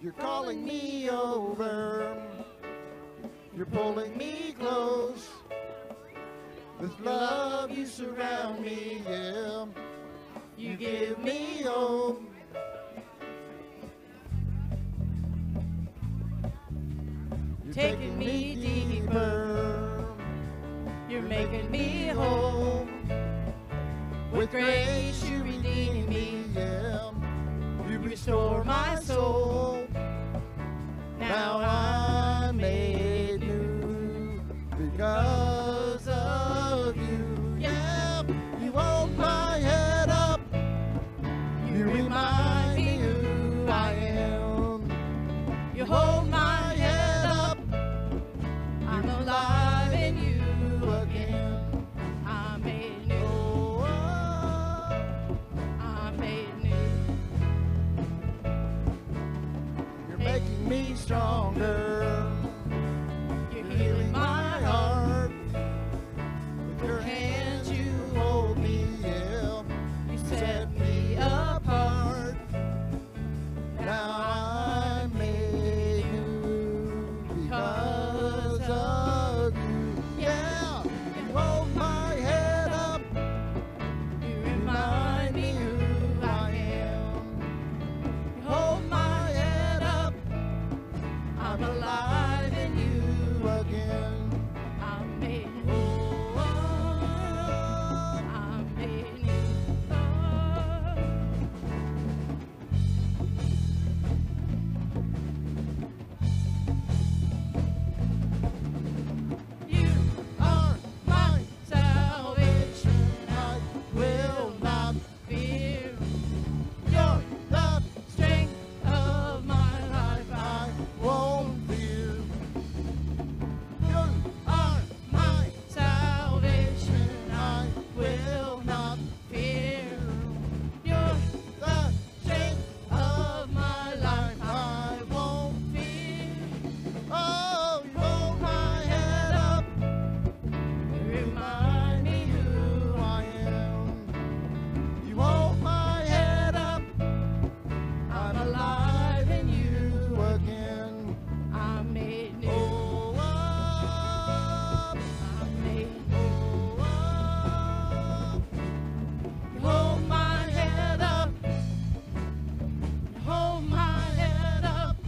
You're calling me over. You're pulling me close. With love you surround me, yeah. You give me hope. You're taking me deeper. You're making me whole. With grace you redeem me, yeah. You restore my soul. Now I'm made new because of you, yeah. You hold my head up. You remind me who I am. You hold my head up. I'm alive in you again. I'm made new. I'm made new. You're making me stronger. You're healing my heart. With your hands you hold me, yeah. You set me apart. Now I'm made new because of you, yeah. You hold my head up. You remind me who I am. You hold my head up. I'm alive in you again. I'm made new. I'm made new. You are my salvation. I will not fear. You're the strength of my life. I won't fear. You are my salvation. I will not fear. You're the strength of my life. I won't fear. Oh, you hold my head up. You remind me who I am. You hold my head up. I'm alive in you again. I'm made new. I'm made new. You hold my head up. You hold my head up.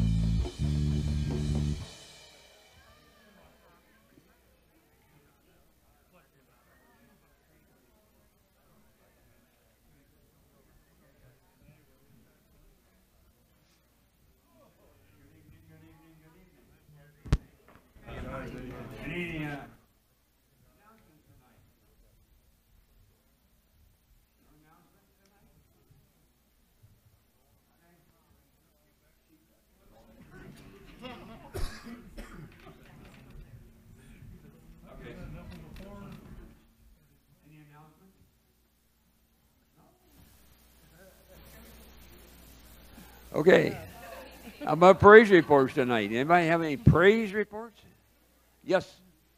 Okay. How about praise reports tonight? Anybody have any praise reports? Yes.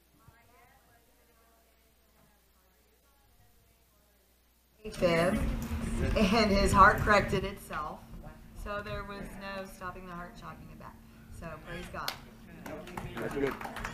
Fib, and his heart corrected itself, so there was no stopping the heart, shocking it back. So praise God. That's good.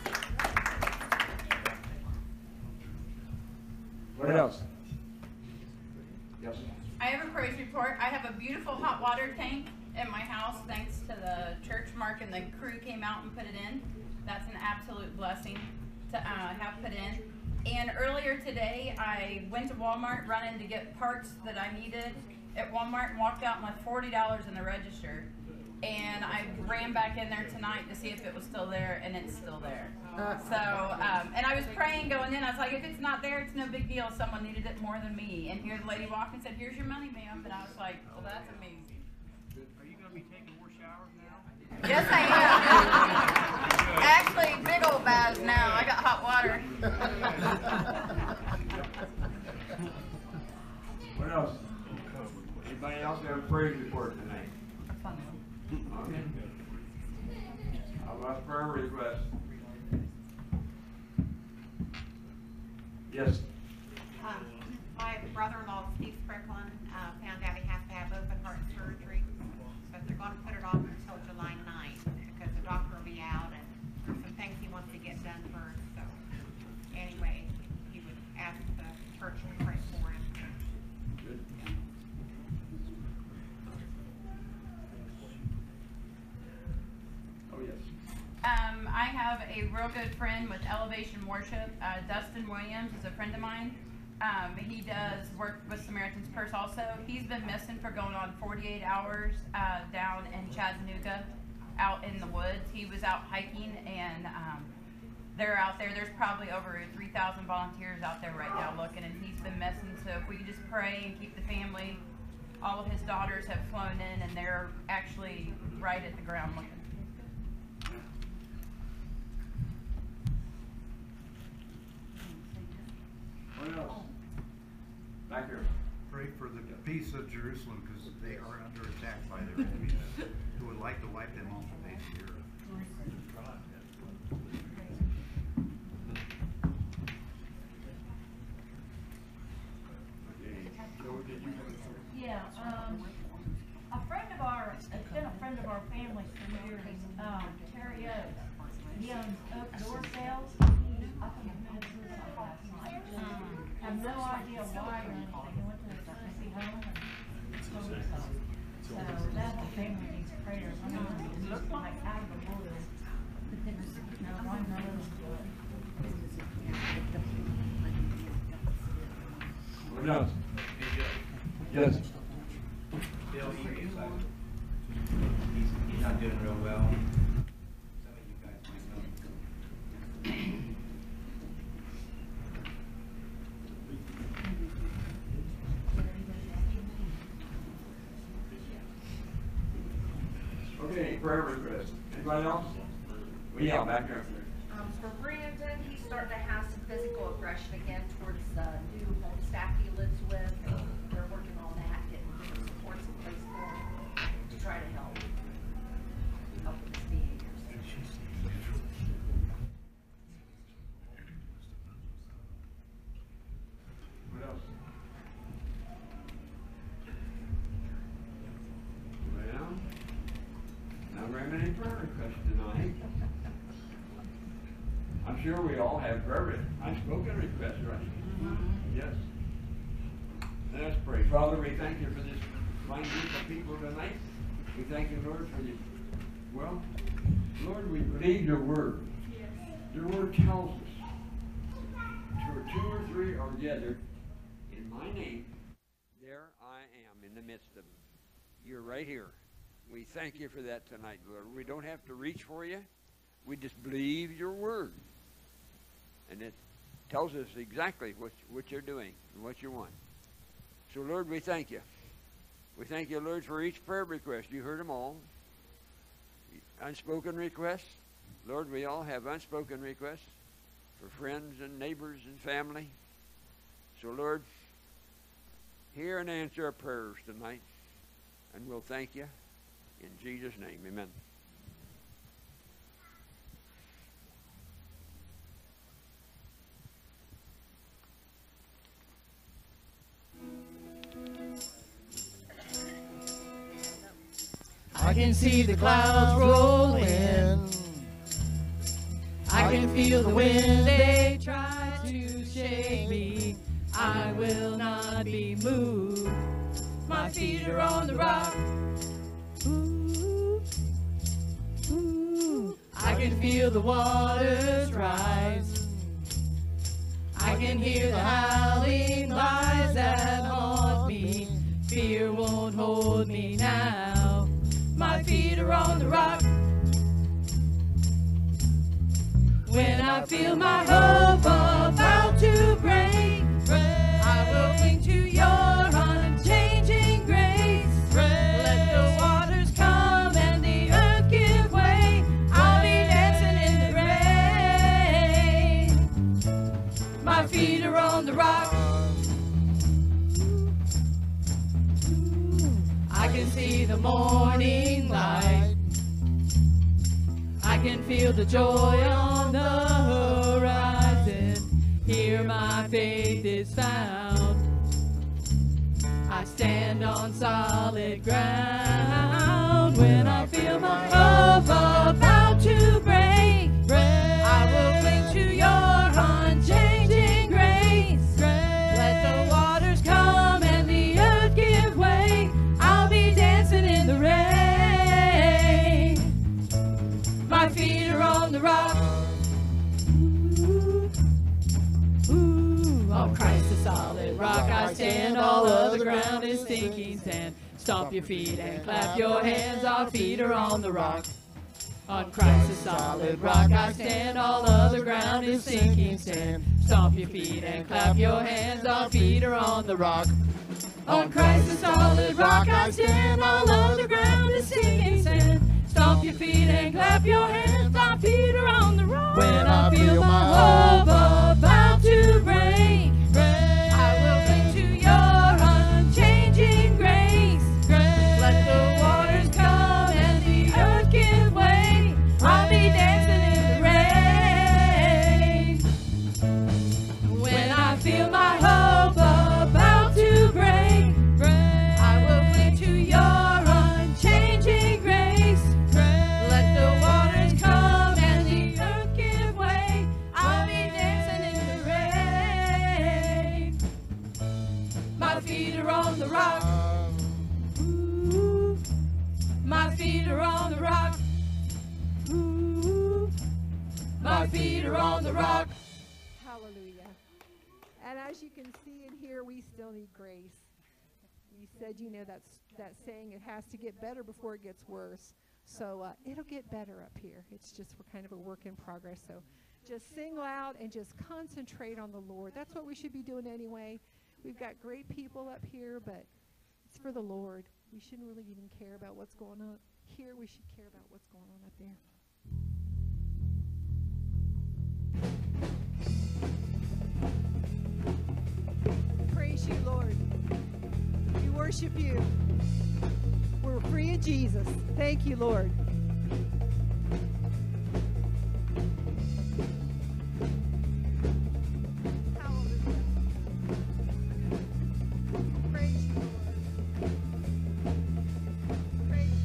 What else? Yes. I have a praise report. I have a beautiful hot water tank in my house thanks to the church. Mark and the crew came out and put it in. That's an absolute blessing to have put in. And earlier today, I went to Walmart running to get parts that I needed at Walmart and walked out with $40 in the register. And I ran back in there tonight to see if it was still there, and it's still there. So, and I was praying going in. I was like, if it's not there, it's no big deal. Someone needed it more than me. And here the lady walked and said, here's your money, ma'am. And I was like, well, that's amazing. Are you going to be taking more showers now? Yes, I am. Actually, big old baths now. I got hot water. What else? Anybody else have a praise report tonight? Okay. How about prayer requests? Yes. My brother-in-law, Steve Sprecklin, found out he has to have open heart surgery, but they're going to put it off until July church and pray for him. Good. Oh, yes. I have a real good friend with Elevation Worship. Dustin Williams is a friend of mine. He does work with Samaritan's Purse also. He's been missing for going on 48 hours down in Chattanooga, out in the woods. He was out hiking, and they're out there. There's probably over 3,000 volunteers out there right now looking, and he's been missing. So if we could just pray and keep the family. All of his daughters have flown in, and they're actually right at the ground looking. What else? Back here. Pray for the peace of Jerusalem, because they are under attack by their enemies who would like to wipe them off the face of the earth. Okay. So did you have a Yeah, a friend of ours, it's been a friend of our family for years, Terry Oaks. He owns Oak Door Sales. I think he committed suicide last night. Have no idea why or anything. He went to his Tennessee home and killed himself. So that whole family needs prayers. I mean, it looked like out of the blue. No, I know. What else? Yes. Bill, he's not doing real well. Some of you guys might know. Okay, prayer request. Anybody else? We out back there. For Brandon, he's starting to have some physical aggression again towards the new home staff he lives with. And they're working on that, getting different supports in place for him to try to help with his behaviors. What else? Well, not very many prayer requests tonight. I'm sure we all have prayer unspoken requests, right? Yes. Let's pray. Father, we thank you for this fine group of people tonight. We thank you, Lord, for you. Well, Lord, we believe your word. Yes. Your word tells us, where 2 or 3 are gathered in my name, there I am in the midst of them. You're right here. We thank you for that tonight, Lord. We don't have to reach for you. We just believe your word. And it tells us exactly what you're doing and what you want. So, Lord, we thank you. We thank you, Lord, for each prayer request. You heard them all. Unspoken requests. Lord, we all have unspoken requests for friends and neighbors and family. So, Lord, hear and answer our prayers tonight. And we'll thank you. In Jesus' name, amen. I can see the clouds rolling. I can feel the wind, they try to shake me. I will not be moved. My feet are on the rock. Ooh, ooh. I can feel the waters rise. I can hear the howling lies that haunt me. Fear won't hold me now. My feet are on the rock. When I feel my hope about to break, I will cling to your unchanging grace. Let the waters come and the earth give way. I'll be dancing in the rain. My feet are on the rock. I can see the morning light. I can feel the joy on the horizon. Here my faith is found. I stand on solid ground. When I feel my hope about to break, I will cling to your unchanging grace. Let a solid rock I stand, all other ground is sinking sand. Stomp your feet and clap your hands, our feet are on the rock. On Christ a solid rock I stand, all other ground is sinking sand. Stomp your feet and clap your hands, our feet are on the rock. On Christ a solid rock I stand, all other ground is sinking sand. Stomp your feet and clap your hands, our feet are on the rock. When I feel my hope about to break, I will cling to your unchanging grace. Let the waters come and the earth give way. I'll be dancing in the rain. When I feel my hope about to break, I will cling to your unchanging grace. Let the waters come and the earth give way. I'll be dancing in the rain. My feet are on the rock. Ooh. My feet are on the rock. Ooh. My feet are on the rock. Hallelujah. And as you can see and hear, we still need grace. You said, you know, that saying, it has to get better before it gets worse. So it'll get better up here. It's just, we're kind of a work in progress. So just sing loud and just concentrate on the Lord. That's what we should be doing anyway. We've got great people up here, but it's for the Lord. We shouldn't really even care about what's going on here. We should care about what's going on up there. Praise you, Lord. We worship you. We're free in Jesus. Thank you, Lord. Hallelujah. Praise you, Lord. Praise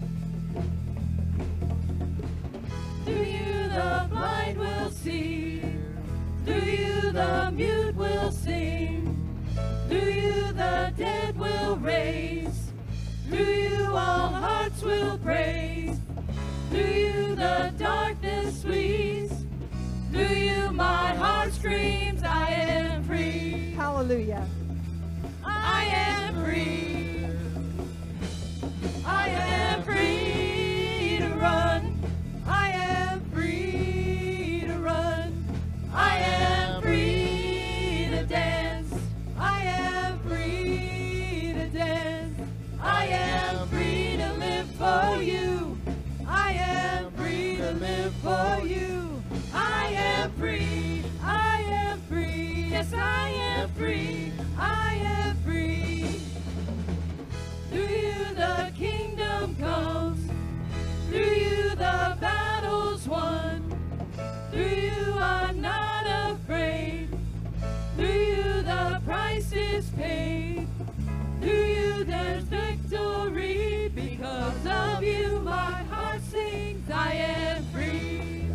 you. Through you the blind will see. Through you the mute will sing. Through you the dead will raise. Through you all hearts will praise. Through you the darkness flees. Through you my heart screams, I am free. Hallelujah. I am free. I am free to run. I am free to run. I am free to dance. I am free to dance. I am free to live for you. I am free to live for you. I am free. I am free. Yes, I am free. I am free. Through you the kingdom comes. Through you the battle's won. Through you I'm not afraid. Through you the price is paid. Through you there's victory. Because of you my heart sings. I am free.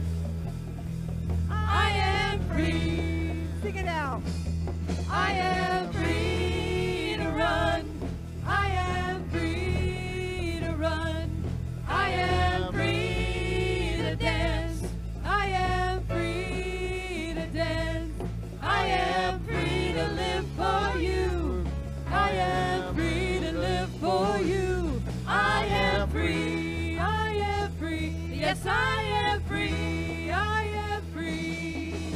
I am free. Sing it out. I am free to run. I am free to run. I am free to dance. I am free to dance. I am free to live for you. I am free to live for you. I am free. I am free. Yes, I am free. I am free.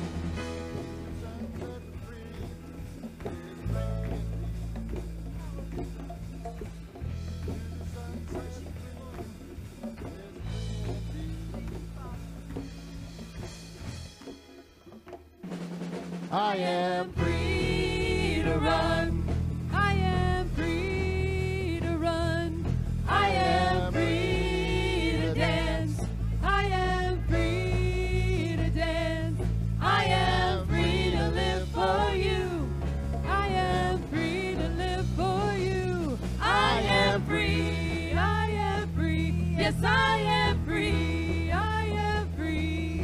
I am Free to run. I am free to run. I am free to dance. I am free to dance. I am free to live for you. I am free to live for you. I am free. I am free. Yes, I am free. I am free.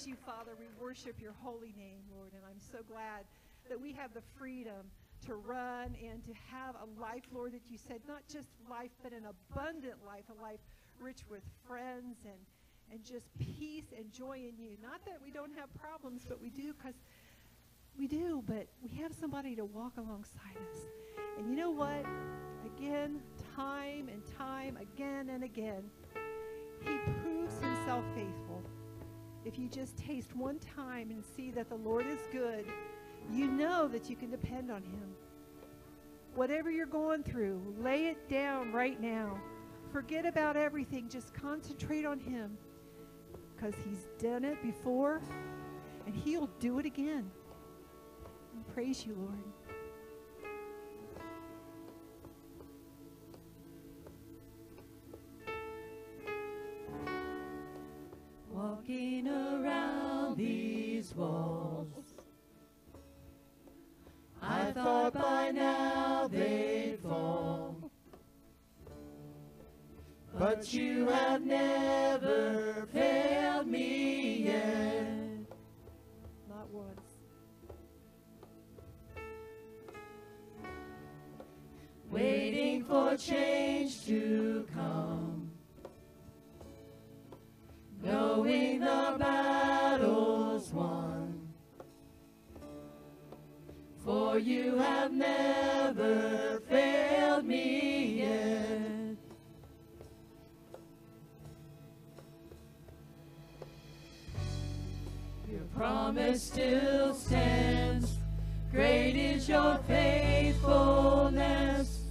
you, Father. We worship your holy name, Lord. And I'm so glad that we have the freedom to run and to have a life, Lord, that you said, not just life, but an abundant life, a life rich with friends and just peace and joy in you. Not that we don't have problems, but we do, because we do, but we have somebody to walk alongside us. And you know what? Again, time and time, again and again, he proves himself faithful. If you just taste one time and see that the Lord is good, you know that you can depend on him. Whatever you're going through, lay it down right now. Forget about everything. Just concentrate on him, because he's done it before, and he'll do it again. And praise you, Lord. Walking around these walls, I thought by now they'd fall, but you have never failed me yet. Not once. Waiting for change to come, knowing the battle's won. For you have never failed me yet. Your promise still stands. Great is your faithfulness,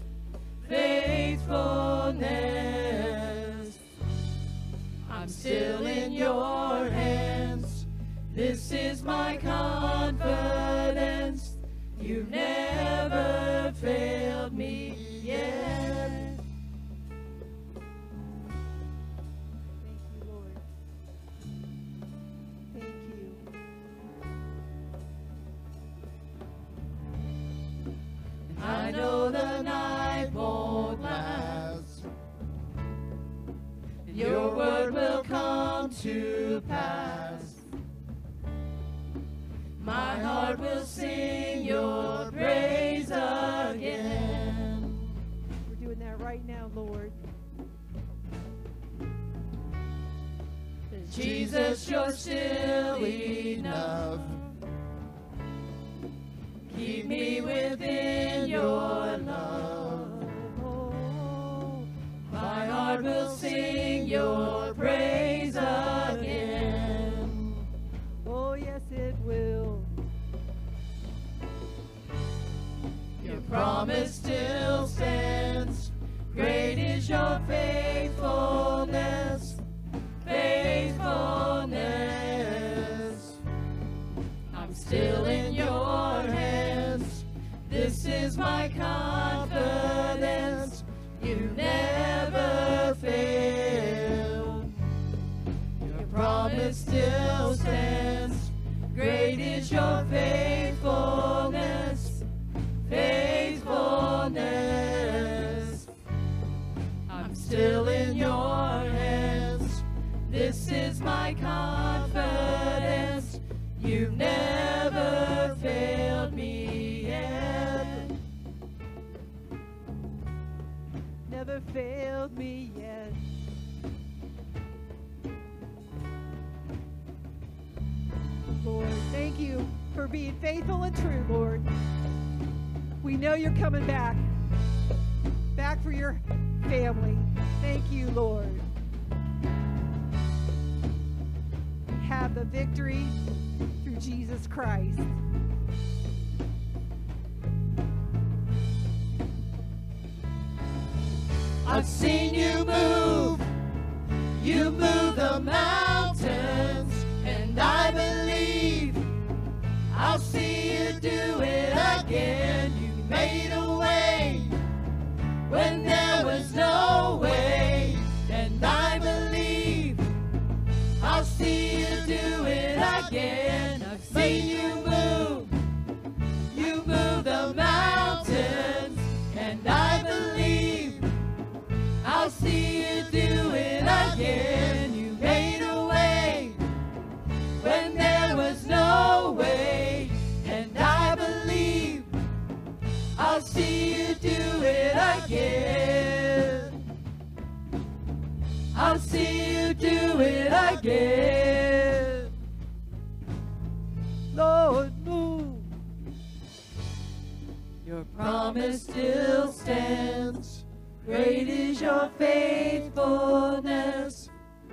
faithfulness. I'm still in your hands. This is my confidence. You've never failed me yet. Thank you, Lord. Thank you. I know the night won't last. Your word will come to pass. My heart will sing your praise again. We're doing that right now, Lord. Jesus, you're still enough. Keep me within your love. My heart will sing your praise again. Oh, yes, it will. Your promise still stands. Great is your faithfulness, faithfulness. I'm still in your hands. This is my confidence. You never failed. Your promise still stands. Great is your faithfulness, faithfulness. I'm still in your hands. This is my confidence. You've never failed me yet. Never failed me yet. Lord, thank you for being faithful and true, Lord. We know you're coming back for your family. Thank you, Lord. We have the victory through Jesus Christ. I've seen you move the mountains, and I believe I'll see you do it again. You made a way when there was no way, and I believe I'll see you do it again. I've seen you move the mountains, and I believe I'll see you do it again. You made a way when I'll see you do it again. Lord, move. Your promise still stands. Great is your faithfulness,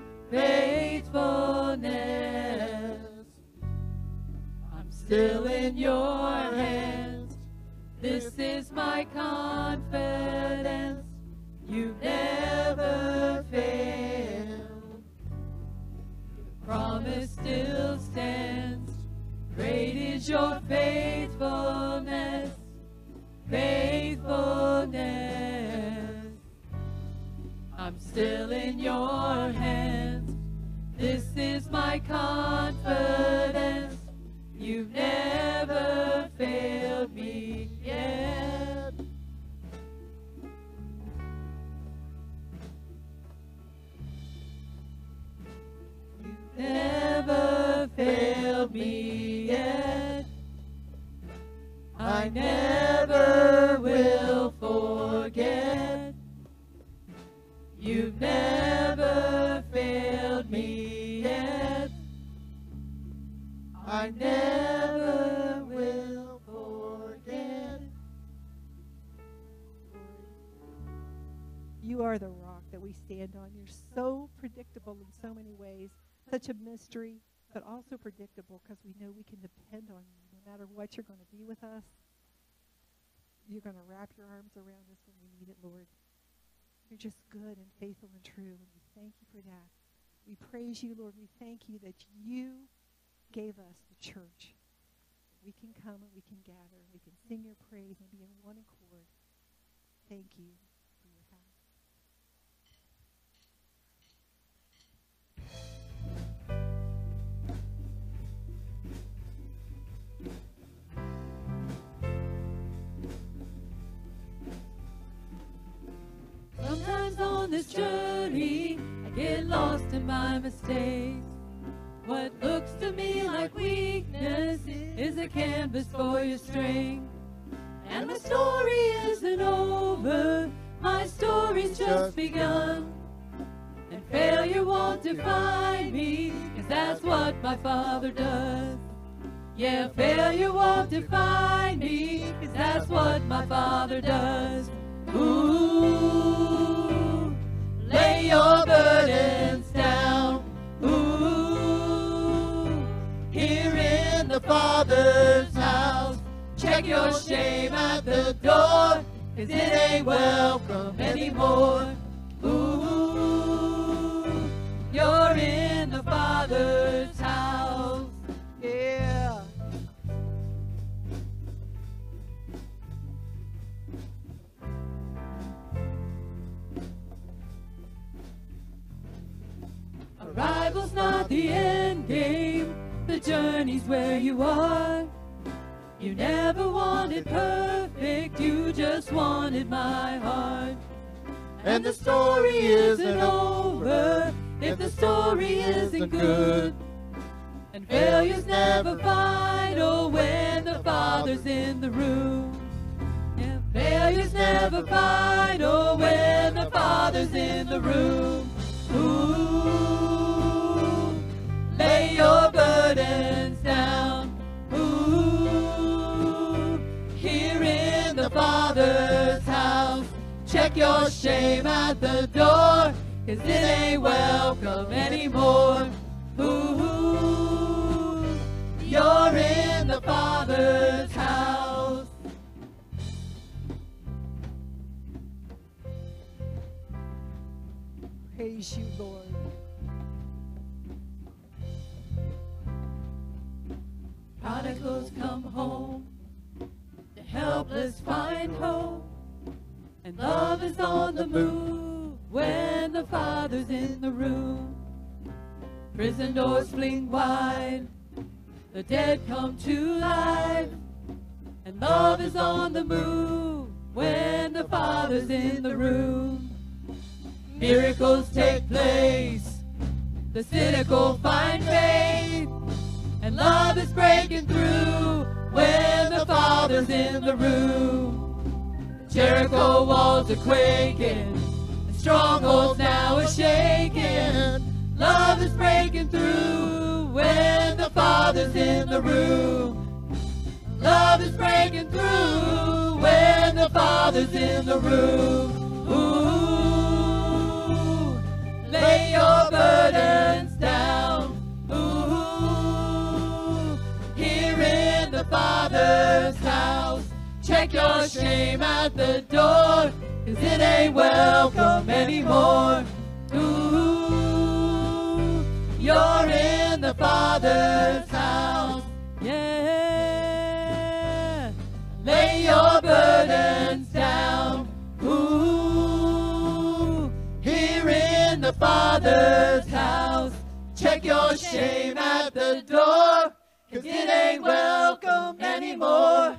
faithfulness. I'm still in your hands. This is my confidence. You never fail. Your promise still stands. Great is your faithfulness, faithfulness. I'm still in your hands. This is my confidence. You've never failed me yet. You've never failed me yet. I never will forget. You've never failed me yet. I never will forget. You are the rock that we stand on. You're so predictable in so many ways, such a mystery, but also predictable because we know we can depend on you. No matter what, you're going to be with us. You're going to wrap your arms around us when we need it, Lord. You're just good and faithful and true, and we thank you for that. We praise you, Lord. We thank you that you gave us the church. We can come and we can gather. We can sing your praise and be in one accord. Thank you for your help. Sometimes on this journey, I get lost in my mistakes. What looks to me like weakness is a canvas for your strength. And my story isn't over, my story's just begun. And failure won't define me, 'cause that's what my Father does. Yeah, failure won't define me, 'cause that's what my Father does. Ooh, lay your burdens down. Ooh, here in the Father's house. Check your shame at the door, 'cause it ain't welcome anymore. Ooh, you're in the Father's house. Yeah. Arrival's not the end game, the journey's where you are. You never wanted perfect, you just wanted my heart. And the story isn't over if the story isn't good. And failure's never final when the Father's in the room. Yeah, failure's never final when the Father's in the room. Ooh, lay your burdens down. Ooh, here in the Father's house. Check your shame at the door, 'cause it ain't welcome anymore. Ooh, you're in the Father's house. Praise you, Lord. Prodigals come home, the helpless find hope, and love is on the move when the Father's in the room. Prison doors fling wide, the dead come to life, and love is on the move when the Father's in the room. Miracles take place, the cynical find faith, and love is breaking through when the Father's in the room. Jericho walls are quaking, and strongholds now are shaking. Love is breaking through when the Father's in the room. Love is breaking through when the Father's in the room. Ooh, lay your burdens down. Ooh, here in the Father's house. Check your shame at the door, 'cause it ain't welcome anymore. Ooh, you're in the Father's house. Yeah, lay your burdens down. Ooh, here in the Father's house. Check your shame at the door, 'cause it ain't welcome anymore.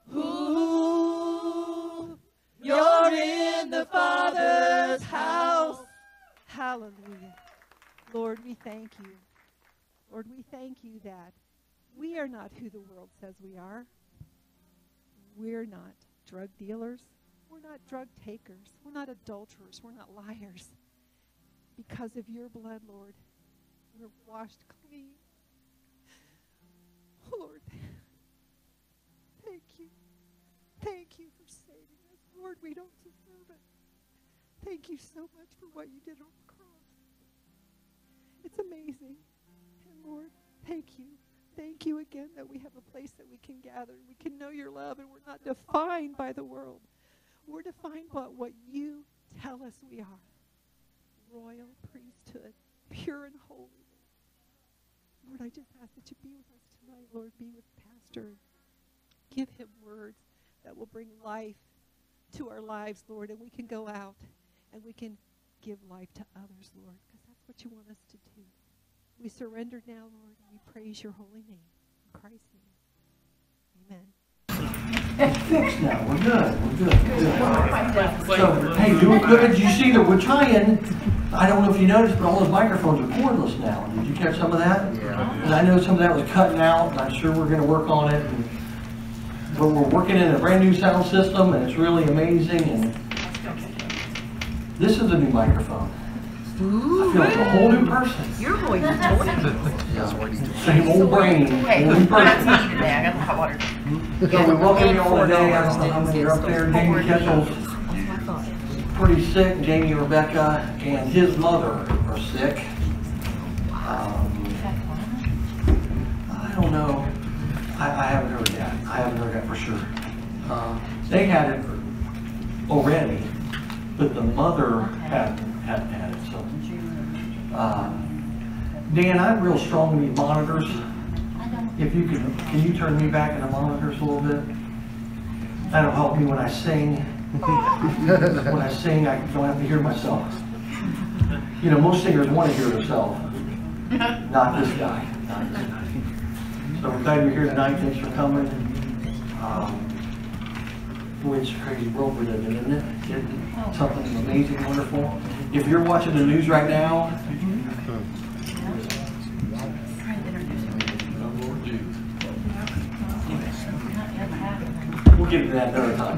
Ooh, you're in the Father's house. Hallelujah. Lord, we thank you. Lord, we thank you that we are not who the world says we are. We're not drug dealers. We're not drug takers. We're not adulterers. We're not liars. Because of your blood, Lord, we're washed clean. Lord, thank you. Thank you for saving us. Lord, we don't deserve it. Thank you so much for what you did on the cross. It's amazing. And Lord, thank you. Thank you again that we have a place that we can gather. We can know your love, and we're not defined by the world. We're defined by what you tell us we are. Royal priesthood, pure and holy. Lord, I just ask that you be with us tonight, Lord. Be with Pastor. Give him words that will bring life to our lives, Lord, and we can go out and we can give life to others, Lord, because that's what you want us to do. We surrender now, Lord, and we praise your holy name. In Christ's name, amen. It's fixed now. We're good. So, hey, doing good. Did you see that we're trying? I don't know if you noticed, but all those microphones are cordless now. Did you catch some of that? Yeah. And I know some of that was cutting out, and I'm sure we're going to work on it. But we're working in a brand new sound system, and it's really amazing. And this is a new microphone. Ooh, I feel like a whole new person. Your voice is totally Same old brain. Hey, Whole new person. that's me today. I got hot water. So we welcome you all today. I don't know how many are up there. Jamie Ketchell's pretty sick. Jamie, Rebecca, and his mother are sick. I don't know. I haven't heard that. I haven't heard that for sure. They had it already, but the mother hadn't had it. So, Dan, I'm real strong with these monitors. If you can you turn me back in the monitors a little bit? That'll help me when I sing. When I sing, I don't have to hear myself. You know, most singers want to hear themselves. Not this guy. Not this guy. So we're glad you're here tonight. Thanks for coming. Boy, it's a crazy world we live in, isn't it? It's something amazing, wonderful. If you're watching the news right now, we'll get into that another time.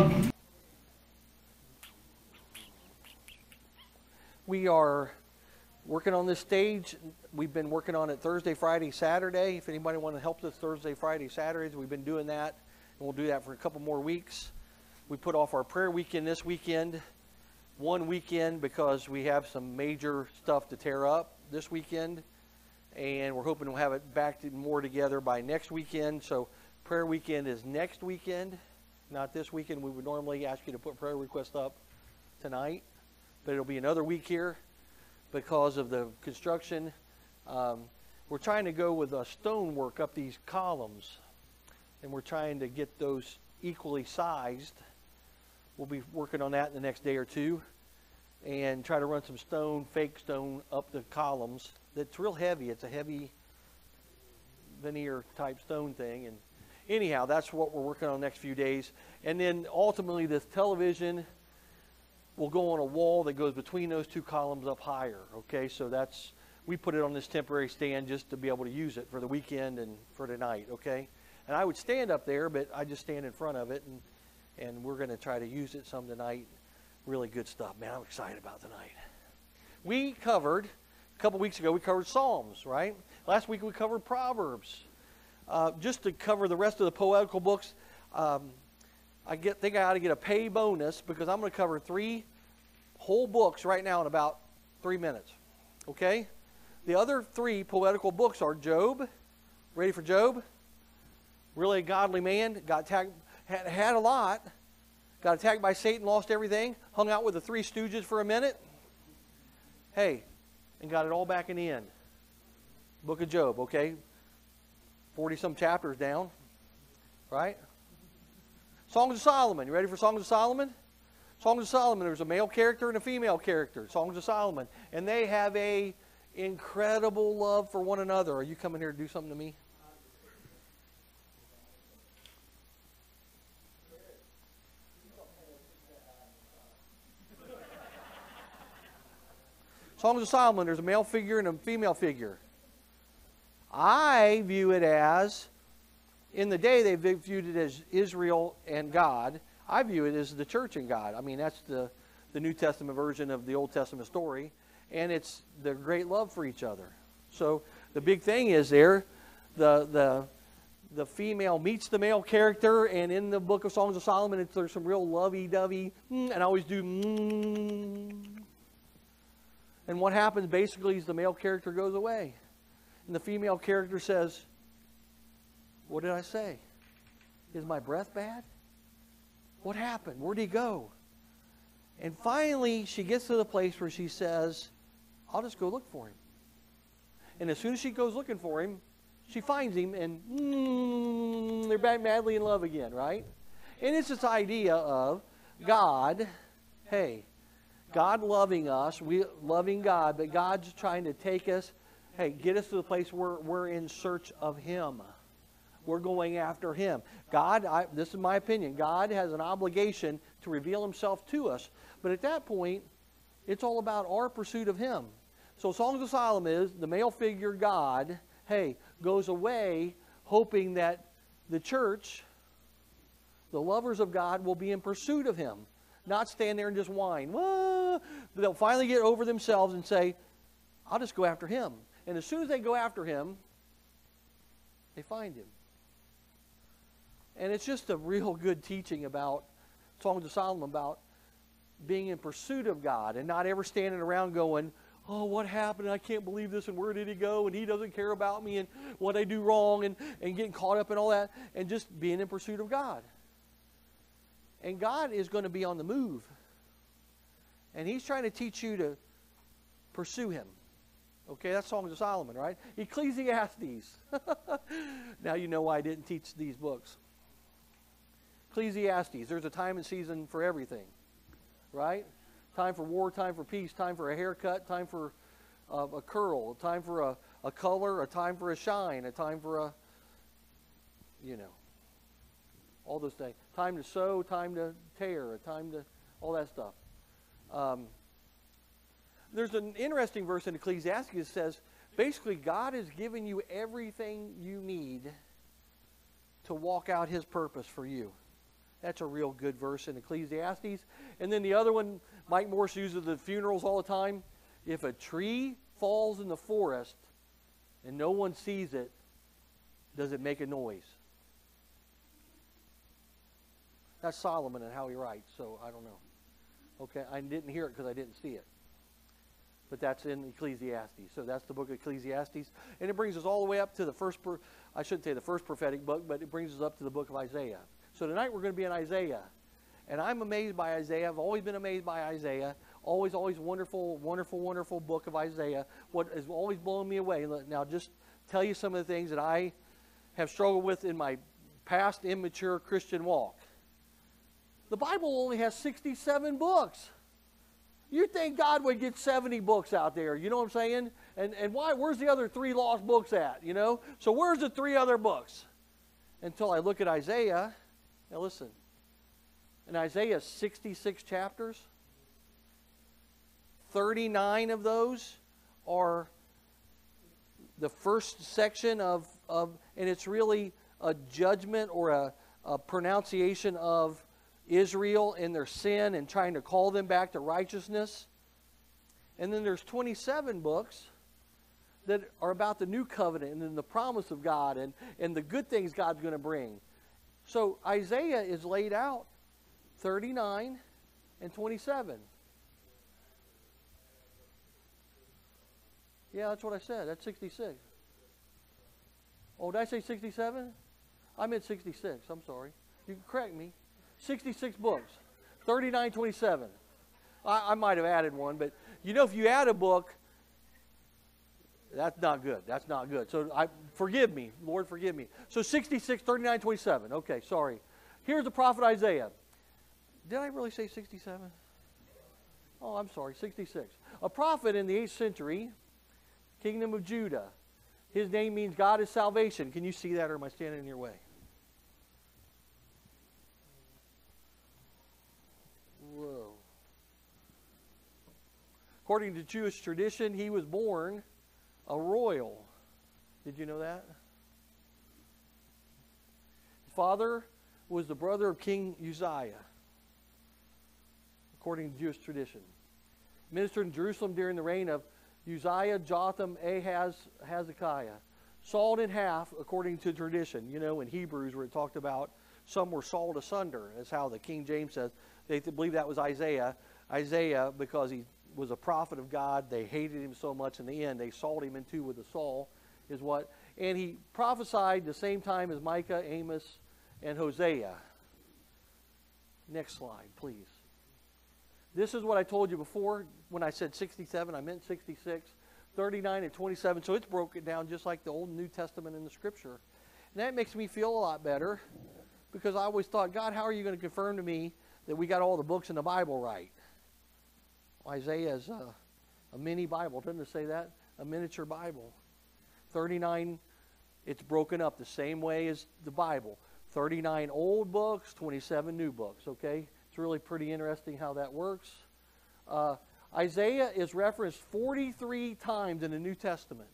We are working on this stage. We've been working on it Thursday, Friday, Saturday. If anybody wants to help us Thursday, Friday, Saturdays, we've been doing that, and we'll do that for a couple more weeks. We put off our prayer weekend this weekend, one weekend, because we have some major stuff to tear up this weekend, and we're hoping to have it back more together by next weekend. So prayer weekend is next weekend, not this weekend. We would normally ask you to put prayer requests up tonight, but it'll be another week here because of the construction. We're trying to go with a stonework up these columns, and we're trying to get those equally sized. We'll be working on that in the next day or two, and try to run some stone, fake stone, up the columns. That's real heavy. It's a heavy veneer type stone thing. And anyhow, that's what we're working on the next few days. And then ultimately this television will go on a wall that goes between those two columns up higher. Okay, so we put it on this temporary stand just to be able to use it for the weekend and for tonight. Okay, and I would stand up there, but I just stand in front of it, and we're going to try to use it some tonight. Really good stuff, man. I'm excited about tonight. We covered couple weeks ago we covered Psalms, right? Last week we covered Proverbs. Just to cover the rest of the poetical books, I think I ought to get a pay bonus because I'm going to cover 3 whole books right now in about 3 minutes. Okay? The other 3 poetical books are Job. Ready for Job? Really a godly man. Got attacked, had a lot. Got attacked by Satan, lost everything. Hung out with the 3 stooges for a minute. Hey, and got it all back in the end. Book of Job, okay? 40-some chapters down. Right? Songs of Solomon. You ready for Songs of Solomon? Songs of Solomon, there's a male character and a female character. Songs of Solomon. And they have a incredible love for one another. Are you coming here to do something to me? Songs of Solomon, there's a male figure and a female figure. I view it as, in the day they viewed it as Israel and God. I view it as the church and God. I mean, that's the New Testament version of the Old Testament story. And it's their great love for each other. So the big thing is there, the female meets the male character, and in the book of Songs of Solomon, there's some real lovey-dovey, and I always do, And what happens basically is the male character goes away. And the female character says, what did I say? Is my breath bad? What happened? Where'd he go? And finally, she gets to the place where she says, I'll just go look for him. And as soon as she goes looking for him, she finds him, and they're back madly in love again, right? And it's this idea of God, hey, God loving us, we loving God, but God's trying to take us, hey, get us to the place where we're in search of Him. We're going after Him. God, this is my opinion, God has an obligation to reveal Himself to us. But at that point, it's all about our pursuit of Him. So Songs of Solomon is the male figure, God, hey, goes away hoping that the church, the lovers of God, will be in pursuit of Him. Not stand there and just whine. Whoa! They'll finally get over themselves and say, I'll just go after Him. And as soon as they go after Him, they find Him. And it's just a real good teaching about Songs of Solomon, about being in pursuit of God and not ever standing around going, oh, what happened? I can't believe this, and where did He go? And He doesn't care about me, and what I do wrong, and getting caught up in all that, and just being in pursuit of God. And God is going to be on the move. And He's trying to teach you to pursue Him. Okay, that's Songs of Solomon, right? Ecclesiastes. Now you know why I didn't teach these books. Ecclesiastes, there's a time and season for everything, right? Time for war, time for peace, time for a haircut, time for a curl, a time for a color, a time for a shine, a time for a, all those things. Time to sow, time to tear, a time to, all that stuff. There's an interesting verse in Ecclesiastes that says, basically God has given you everything you need to walk out His purpose for you. That's a real good verse in Ecclesiastes. And then the other one, Mike Morse uses at funerals all the time. If a tree falls in the forest and no one sees it, does it make a noise? That's Solomon and how he writes, so I don't know. Okay, I didn't hear it because I didn't see it. But that's in Ecclesiastes. So that's the book of Ecclesiastes. And it brings us all the way up to the first, I shouldn't say the first prophetic book, but it brings us up to the book of Isaiah. So tonight we're going to be in Isaiah. And I'm amazed by Isaiah. I've always been amazed by Isaiah. Always wonderful, wonderful, wonderful book of Isaiah. What has always blown me away. Now just tell you some of the things that I have struggled with in my past immature Christian walk. The Bible only has 67 books. You'd think God would get 70 books out there, you know what I'm saying? And why? Where's the other 3 lost books at, So where's the 3 other books? Until I look at Isaiah. Now listen. In Isaiah, 66 chapters. 39 of those are the first section of and it's really a judgment or a pronunciation of Israel and their sin and trying to call them back to righteousness. And then there's 27 books that are about the new covenant and the promise of God and the good things God's going to bring. So Isaiah is laid out 39 and 27. Yeah, that's what I said. That's 66. Oh, did I say 67? I meant 66. I'm sorry. You can correct me. 66 books. 39, 27. I might have added one, but you know, if you add a book, that's not good. That's not good. So forgive me. Lord, forgive me. So 66, 39, 27. Okay, sorry. Here's the prophet Isaiah. Did I really say 67? Oh, I'm sorry. 66. A prophet in the 8th century, kingdom of Judah. His name means God is salvation. Can you see that, or am I standing in your way? Whoa. According to Jewish tradition, he was born a royal. Did you know that? His father was the brother of King Uzziah, according to Jewish tradition. Ministered in Jerusalem during the reign of Uzziah, Jotham, Ahaz, Hezekiah. Sawed in half, according to tradition. You know, in Hebrews where it talked about some were sawed asunder. That's how the King James says. They believe that was Isaiah. Isaiah, because he was a prophet of God, they hated him so much in the end, they sawed him in two with a saw, is what. And he prophesied the same time as Micah, Amos, and Hosea. Next slide, please. This is what I told you before. When I said 67, I meant 66, 39, and 27. So it's broken down just like the Old and New Testament in the Scripture. And that makes me feel a lot better, because I always thought, God, how are you going to confirm to me that we got all the books in the Bible right? Isaiah is a mini Bible. Doesn't it say that? A miniature Bible. 39, it's broken up the same way as the Bible. 39 old books, 27 new books, okay? It's really pretty interesting how that works. Isaiah is referenced 43 times in the New Testament.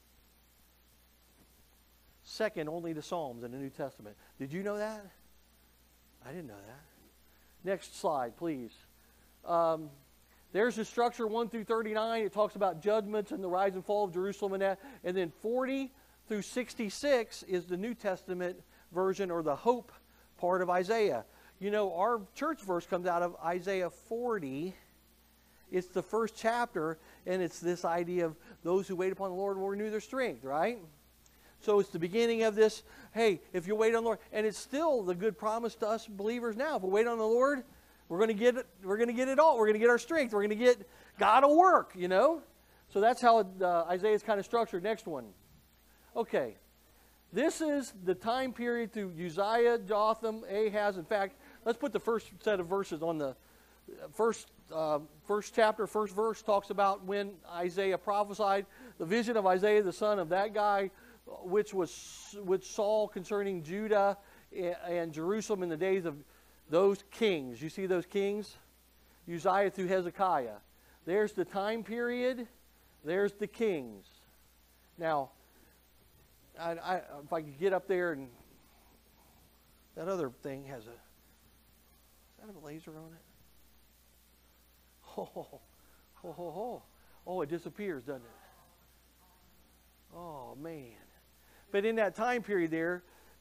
Second only to Psalms in the New Testament. Did you know that? I didn't know that. Next slide, please. There's the structure 1 through 39. It talks about judgments and the rise and fall of Jerusalem and that. And then 40 through 66 is the New Testament version, or the hope part of Isaiah. You know, our church verse comes out of Isaiah 40. It's the first chapter, and it's this idea of those who wait upon the Lord will renew their strength, right? So it's the beginning of this, hey, if you wait on the Lord, and it's still the good promise to us believers now. If we wait on the Lord, we're going to get it. We're going to get it all. We're going to get our strength. We're going to get God to work, you know. So that's how Isaiah is kind of structured. Next one. Okay. This is the time period through Uzziah, Jotham, Ahaz. In fact, let's put the first set of verses on the first chapter. First verse talks about when Isaiah prophesied the vision of Isaiah, the son of that guy, which saw concerning Judah and Jerusalem in the days of those kings. You see those kings? Uzziah through Hezekiah. There's the time period. There's the kings. Now, if I could get up there, and that other thing has does that have a laser on it? Oh, it disappears, doesn't it? Oh, man. But in that time period there,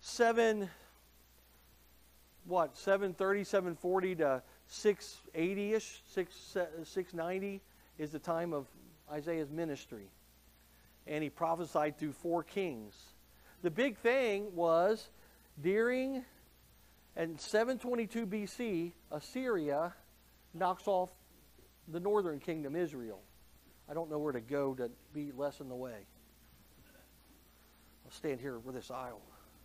730, 740 to 680-ish, 690 is the time of Isaiah's ministry. And he prophesied through 4 kings. The big thing was during, in 722 BC, Assyria knocks off the northern kingdom, Israel. I don't know where to go to be less in the way. I'll stand here with this aisle.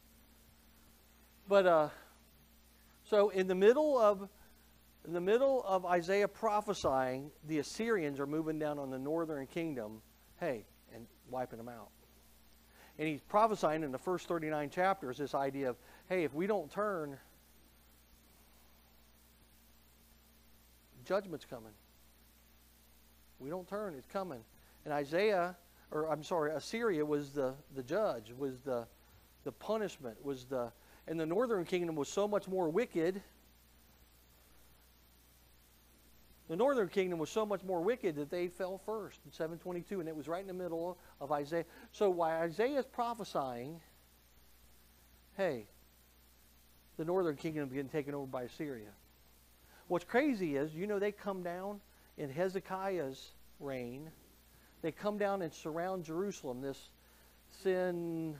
But so in the middle of Isaiah prophesying, the Assyrians are moving down on the northern kingdom, hey, and wiping them out. And he's prophesying in the first 39 chapters this idea of, hey, if we don't turn, judgment's coming. We don't turn, it's coming. And Assyria was the judge, was the punishment, and the northern kingdom was so much more wicked The northern kingdom was so much more wicked that they fell first in 722, and it was right in the middle of Isaiah. So while Isaiah is prophesying, hey, the northern kingdom is getting taken over by Assyria. What's crazy is, they come down in Hezekiah's reign. They come down and surround Jerusalem. This Sennacherib,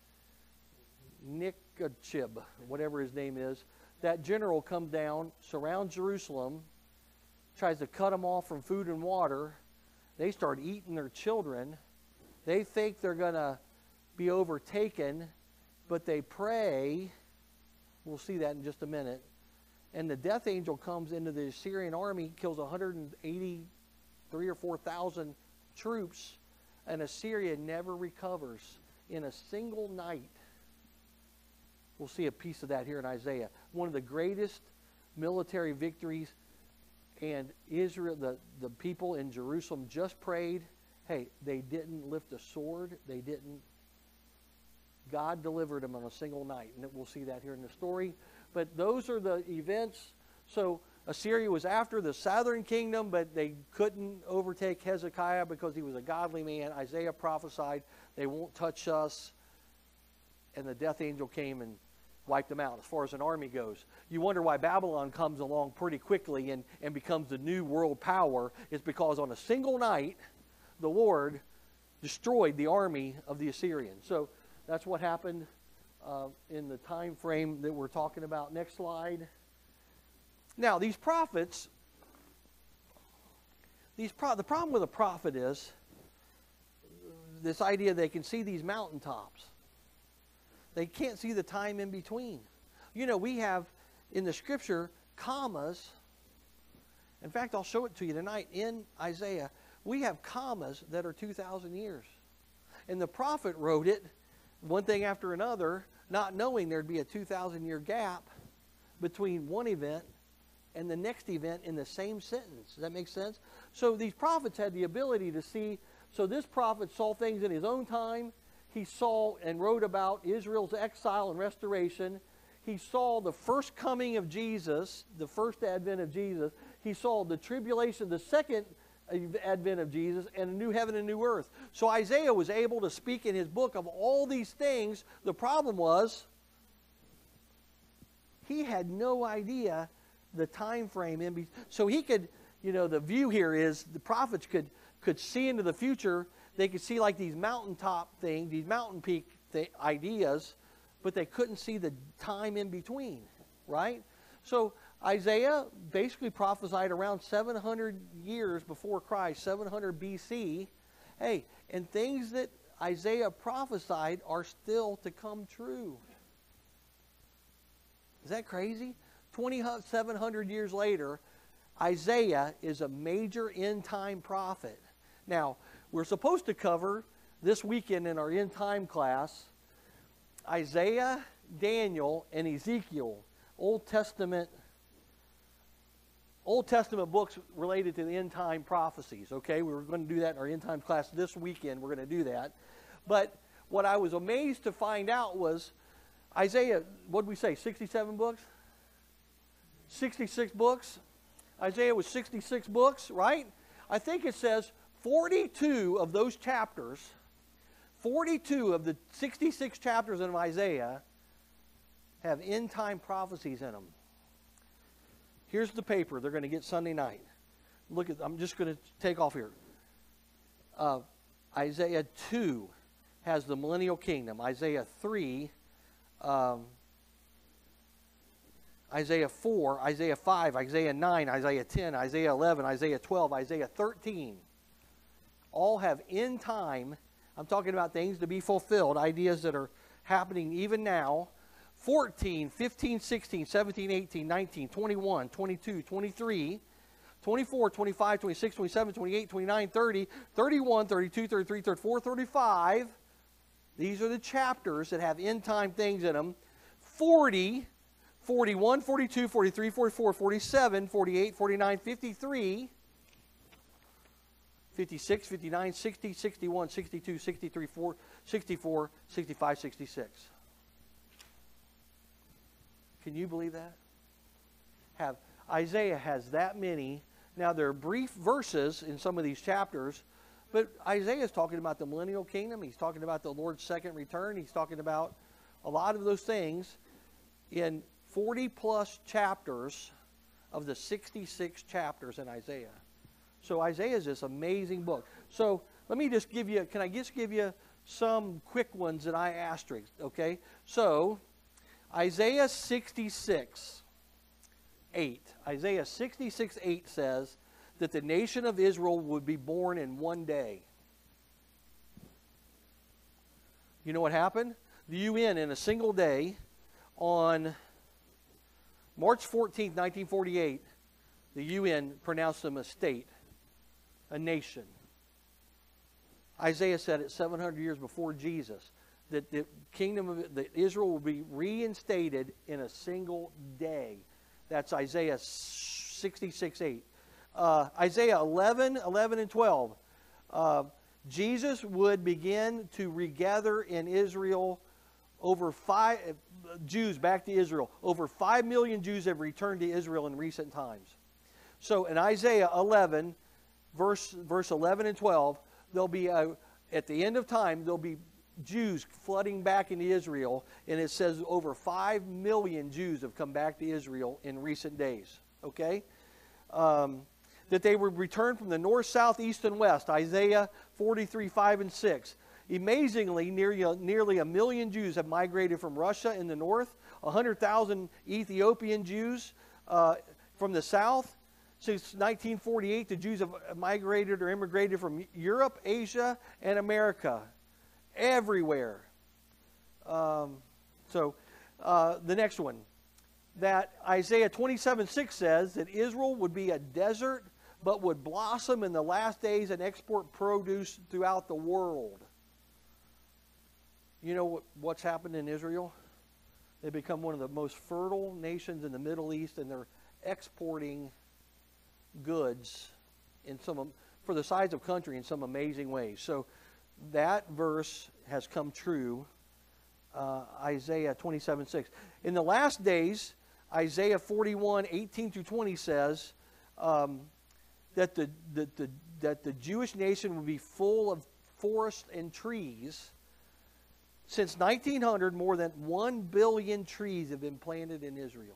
whatever his name is, that general comes down, surrounds Jerusalem, tries to cut them off from food and water. They start eating their children. They think they're going to be overtaken, but they pray. We'll see that in just a minute. And the death angel comes into the Assyrian army, kills 183 or 4,000 troops, and Assyria never recovers in a single night. We'll see a piece of that here in Isaiah. One of the greatest military victories. And Israel, the people in Jerusalem just prayed. Hey, they didn't lift a sword. They didn't. God delivered them on a single night. And we'll see that here in the story. But those are the events. So Assyria was after the southern kingdom, but they couldn't overtake Hezekiah because he was a godly man. Isaiah prophesied, they won't touch us. And the death angel came and wiped them out as far as an army goes. You wonder why Babylon comes along pretty quickly and becomes the new world power. It's because on a single night, the Lord destroyed the army of the Assyrians. So that's what happened in the time frame that we're talking about. Next slide. Now, these prophets, the problem with a prophet is this idea they can see these mountaintops. They can't see the time in between. We have in the scripture commas. In fact, I'll show it to you tonight in Isaiah. We have commas that are 2,000 years. And the prophet wrote it one thing after another, not knowing there'd be a 2,000-year gap between one event and the next event in the same sentence. Does that make sense? So these prophets had the ability to see. So this prophet saw things in his own time. He saw and wrote about Israel's exile and restoration. He saw the first coming of Jesus, the first advent of Jesus. He saw the tribulation, the second advent of Jesus, and a new heaven and new earth. So Isaiah was able to speak in his book of all these things. The problem was he had no idea the time frame in between. So he could, the view here is the prophets could see into the future. They could see like these mountaintop things, these mountain peak ideas, but they couldn't see the time in between, right? So Isaiah basically prophesied around 700 years before Christ, 700 BC. Hey, and things that Isaiah prophesied are still to come true. Is that crazy? 2,700 years later, Isaiah is a major end-time prophet. Now, we're supposed to cover this weekend in our end-time class Isaiah, Daniel, and Ezekiel, Old Testament books related to the end-time prophecies. Okay, we were going to do that in our end-time class this weekend. We're going to do that. But what I was amazed to find out was Isaiah, what did we say, 67 books? 66 books. Isaiah was 66 books, right? I think it says 42 of those chapters, 42 of the 66 chapters of Isaiah have end-time prophecies in them. Here's the paper they're going to get Sunday night. Look at, I'm just going to take off here. Isaiah 2 has the millennial kingdom. Isaiah 3, Isaiah 4, Isaiah 5, Isaiah 9, Isaiah 10, Isaiah 11, Isaiah 12, Isaiah 13. All have end time. I'm talking about things to be fulfilled, ideas that are happening even now. 14, 15, 16, 17, 18, 19, 21, 22, 23, 24, 25, 26, 27, 28, 29, 30, 31, 32, 33, 34, 35. These are the chapters that have end time things in them. 40, 41, 42, 43, 44, 47, 48, 49, 53, 56, 59, 60, 61, 62, 63, 64, 65, 66. Can you believe that? Isaiah has that many Now, there are brief verses in some of these chapters, but Isaiah is talking about the millennial kingdom. He's talking about the Lord's second return. He's talking about a lot of those things in 40-plus chapters of the 66 chapters in Isaiah. So Isaiah is this amazing book. So let me just give you, can I just give you some quick ones that I asterisked, okay? So Isaiah 66:8. Isaiah 66:8 says that the nation of Israel would be born in one day. You know what happened? The UN in a single day on March 14th, 1948, the UN pronounced them a state, a nation. Isaiah said it 700 years before Jesus that the kingdom of Israel will be reinstated in a single day. That's Isaiah 66:8. Isaiah 11 and 12. Jesus would begin to regather in Israel Jews back to Israel. Over 5 million Jews have returned to Israel in recent times. So in Isaiah 11, verse 11 and 12, there'll be at the end of time, there'll be Jews flooding back into Israel, and it says over 5 million Jews have come back to Israel in recent days. Okay? That they would return from the north, south, east, and west. Isaiah 43:5 and 6. Amazingly, nearly 1 million Jews have migrated from Russia in the north, 100,000 Ethiopian Jews from the south. Since 1948, the Jews have migrated or immigrated from Europe, Asia, and America. Everywhere. The next one. That Isaiah 27:6 says that Israel would be a desert, but would blossom in the last days and export produce throughout the world. You know what's happened in Israel? They've become one of the most fertile nations in the Middle East, and they're exporting goods for the size of country in some amazing ways. So that verse has come true, Isaiah 27:6. In the last days, Isaiah 41:18-20 says that the Jewish nation will be full of forests and trees. Since 1900, more than 1 billion trees have been planted in Israel.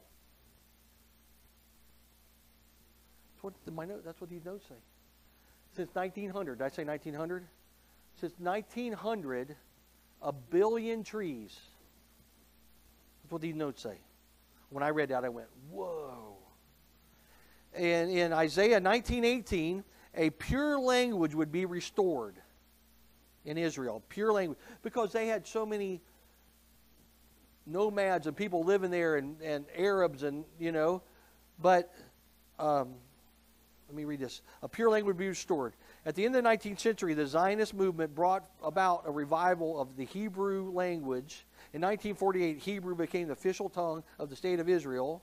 That's what these notes say. Since 1900, did I say 1900? Since 1900, 1 billion trees. That's what these notes say. When I read that, I went, whoa. And in Isaiah 19:18, a pure language would be restored in Israel. Pure language. Because they had so many nomads and people living there and Arabs and, But, let me read this. A pure language would be restored. At the end of the 19th century, the Zionist movement brought about a revival of the Hebrew language. In 1948, Hebrew became the official tongue of the state of Israel.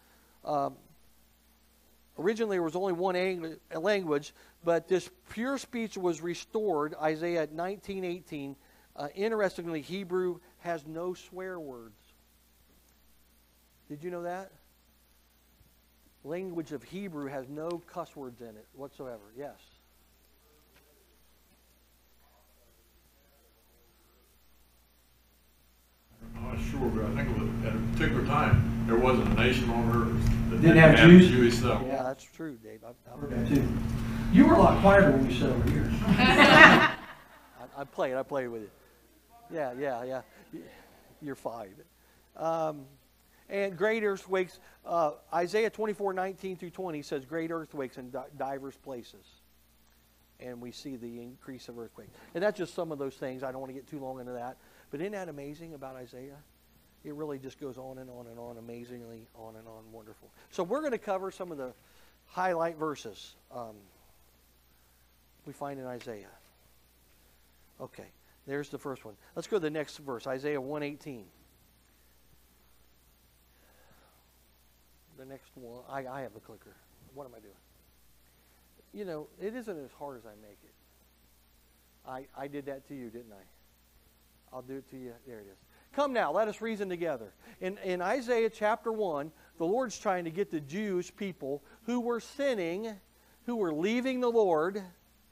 Originally, there was only one language, but this pure speech was restored, Isaiah 19:18. Interestingly, Hebrew has no swear words. Did you know that? Language of Hebrew has no cuss words in it whatsoever. Yes. I'm not sure, but I think at a particular time there wasn't a nation on earth that didn't have Jews? Jewish stuff. Yeah, that's true, Dave. I've heard that too. You were a lot quieter when you said over here. I played with it. Yeah. You're fine. And great earthquakes. Isaiah 24:19-20 says great earthquakes in diverse places. And we see the increase of earthquakes. And that's just some of those things. I don't want to get too long into that. But isn't that amazing about Isaiah? It really just goes on and on and on, amazingly on and on, wonderful. So we're going to cover some of the highlight verses we find in Isaiah. Okay, there's the first one. Let's go to the next verse, Isaiah 1:18. The next one, I have the clicker. What am I doing? It isn't as hard as I make it. I did that to you, didn't I? I'll do it to you. There it is. Come now, let us reason together. In Isaiah chapter 1, the Lord's trying to get the Jewish people who were sinning who were leaving the Lord.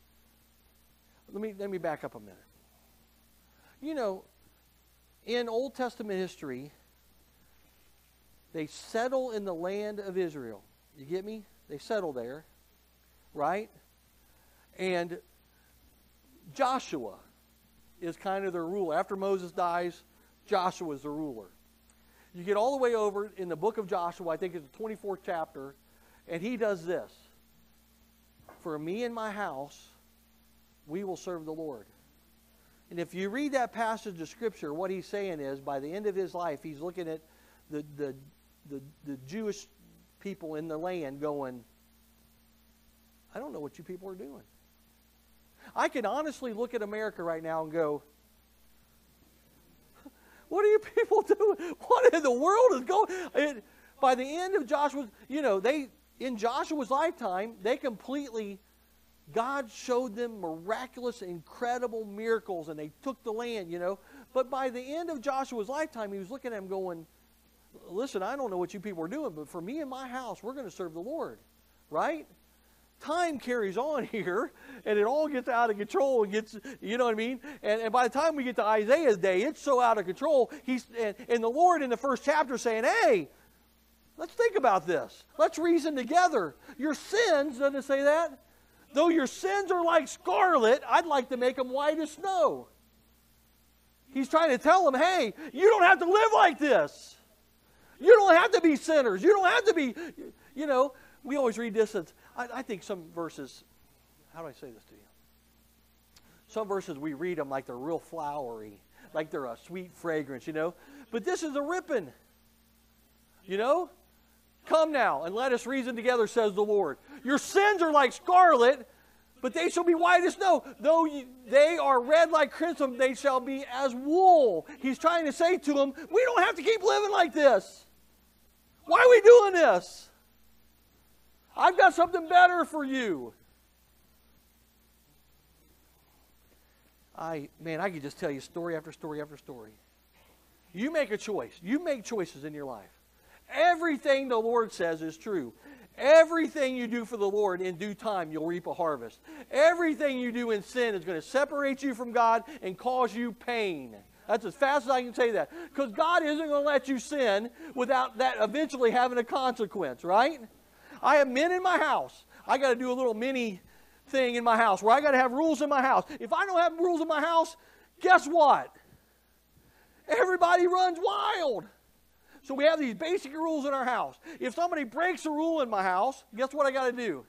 Let me back up a minute. You know, in Old Testament history, they settle in the land of Israel. You get me? They settle there, right? And Joshua is kind of their ruler. After Moses dies, Joshua is the ruler. You get all the way over in the book of Joshua, I think it's the 24th chapter, and he does this. For me and my house, we will serve the Lord. And if you read that passage of Scripture, what he's saying is, by the end of his life, he's looking at the Jewish people in the land going, I don't know what you people are doing. I can honestly look at America right now and go, what are you people doing? What in the world is going? By the end of Joshua's, you know, in Joshua's lifetime, God showed them miraculous, incredible miracles, and they took the land, you know. But by the end of Joshua's lifetime, he was looking at them going, listen, I don't know what you people are doing, but for me and my house, we're going to serve the Lord, right? Time carries on here, and it all gets out of control and gets, you know what I mean? And by the time we get to Isaiah's day, it's so out of control. And the Lord in the first chapter saying, hey, let's think about this. Let's reason together. Your sins, doesn't it say that? Though your sins are like scarlet, I'd like to make them white as snow. He's trying to tell them, hey, you don't have to live like this. You don't have to be sinners. You don't have to be, you know, we always read this as, I think some verses, how do I say this to you? Some verses we read them like they're real flowery, like they're a sweet fragrance, you know. But this is a ripping, you know. Come now and let us reason together, says the Lord. Your sins are like scarlet, but they shall be white as snow. Though they are red like crimson, they shall be as wool. He's trying to say to them, we don't have to keep living like this. Why are we doing this? I've got something better for you. I could just tell you story after story after story. You make a choice. You make choices in your life. Everything the Lord says is true. Everything you do for the Lord, in due time, you'll reap a harvest. Everything you do in sin is going to separate you from God and cause you pain. That's as fast as I can say that. Because God isn't going to let you sin without that eventually having a consequence, right? I have men in my house. I got to do a little mini thing in my house where I got to have rules in my house. If I don't have rules in my house, guess what? Everybody runs wild. So we have these basic rules in our house. If somebody breaks a rule in my house, guess what I got to do?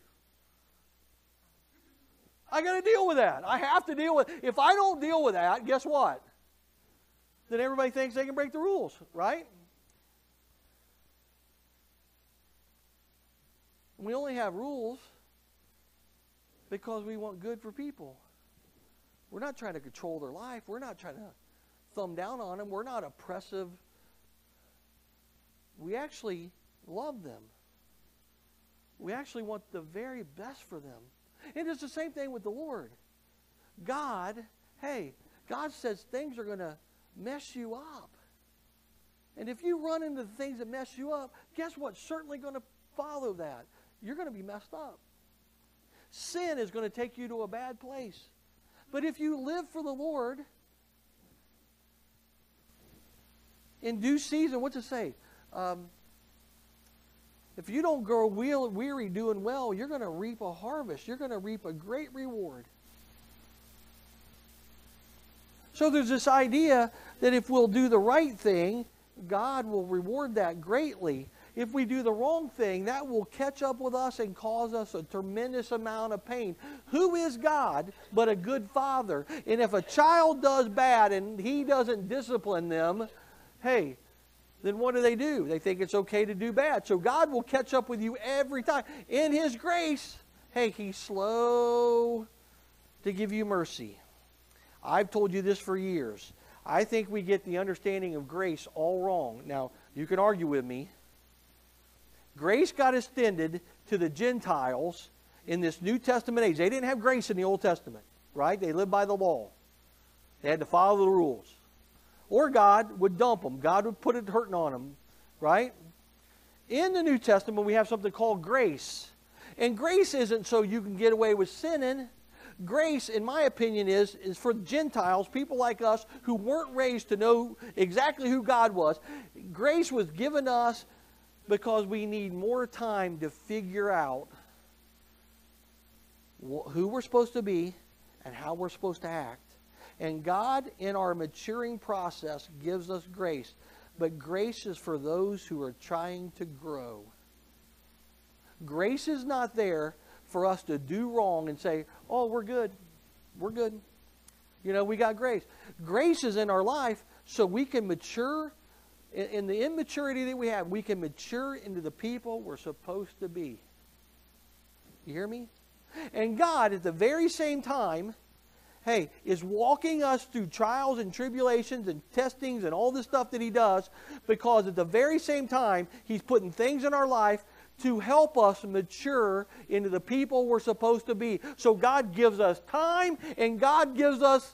I got to deal with that. I have to deal with it. If I don't deal with that, guess what? Then everybody thinks they can break the rules, right? We only have rules because we want good for people. We're not trying to control their life. We're not trying to thumb down on them. We're not oppressive. We actually love them. We actually want the very best for them. And it's the same thing with the Lord. God says things are going to mess you up. And if you run into the things that mess you up, guess what's certainly going to follow that? You're going to be messed up. Sin is going to take you to a bad place. But if you live for the Lord, in due season, what's it say? If you don't grow weary doing well, you're going to reap a harvest. You're going to reap a great reward. So there's this idea that if we'll do the right thing, God will reward that greatly. If we do the wrong thing, that will catch up with us and cause us a tremendous amount of pain. Who is God but a good father? And if a child does bad and he doesn't discipline them, hey, then what do? They think it's okay to do bad. So God will catch up with you every time. In His grace, hey, He's slow to give you mercy. I've told you this for years. I think we get the understanding of grace all wrong. Now, you can argue with me. Grace got extended to the Gentiles in this New Testament age. They didn't have grace in the Old Testament, right? They lived by the law. They had to follow the rules. Or God would dump them. God would put it hurting on them, right? In the New Testament, we have something called grace. And grace isn't so you can get away with sinning. Grace, in my opinion, is for Gentiles, people like us who weren't raised to know exactly who God was. Grace was given us because we need more time to figure out who we're supposed to be and how we're supposed to act. And God, in our maturing process, gives us grace. But grace is for those who are trying to grow. Grace is not there for us to do wrong and say, oh, we're good. We're good. You know, we got grace. Grace is in our life so we can mature. In the immaturity that we have, we can mature into the people we're supposed to be. You hear me? And God, at the very same time, hey, is walking us through trials and tribulations and testings and all this stuff that He does, because at the very same time, He's putting things in our life to help us mature into the people we're supposed to be. So God gives us time, and God gives us,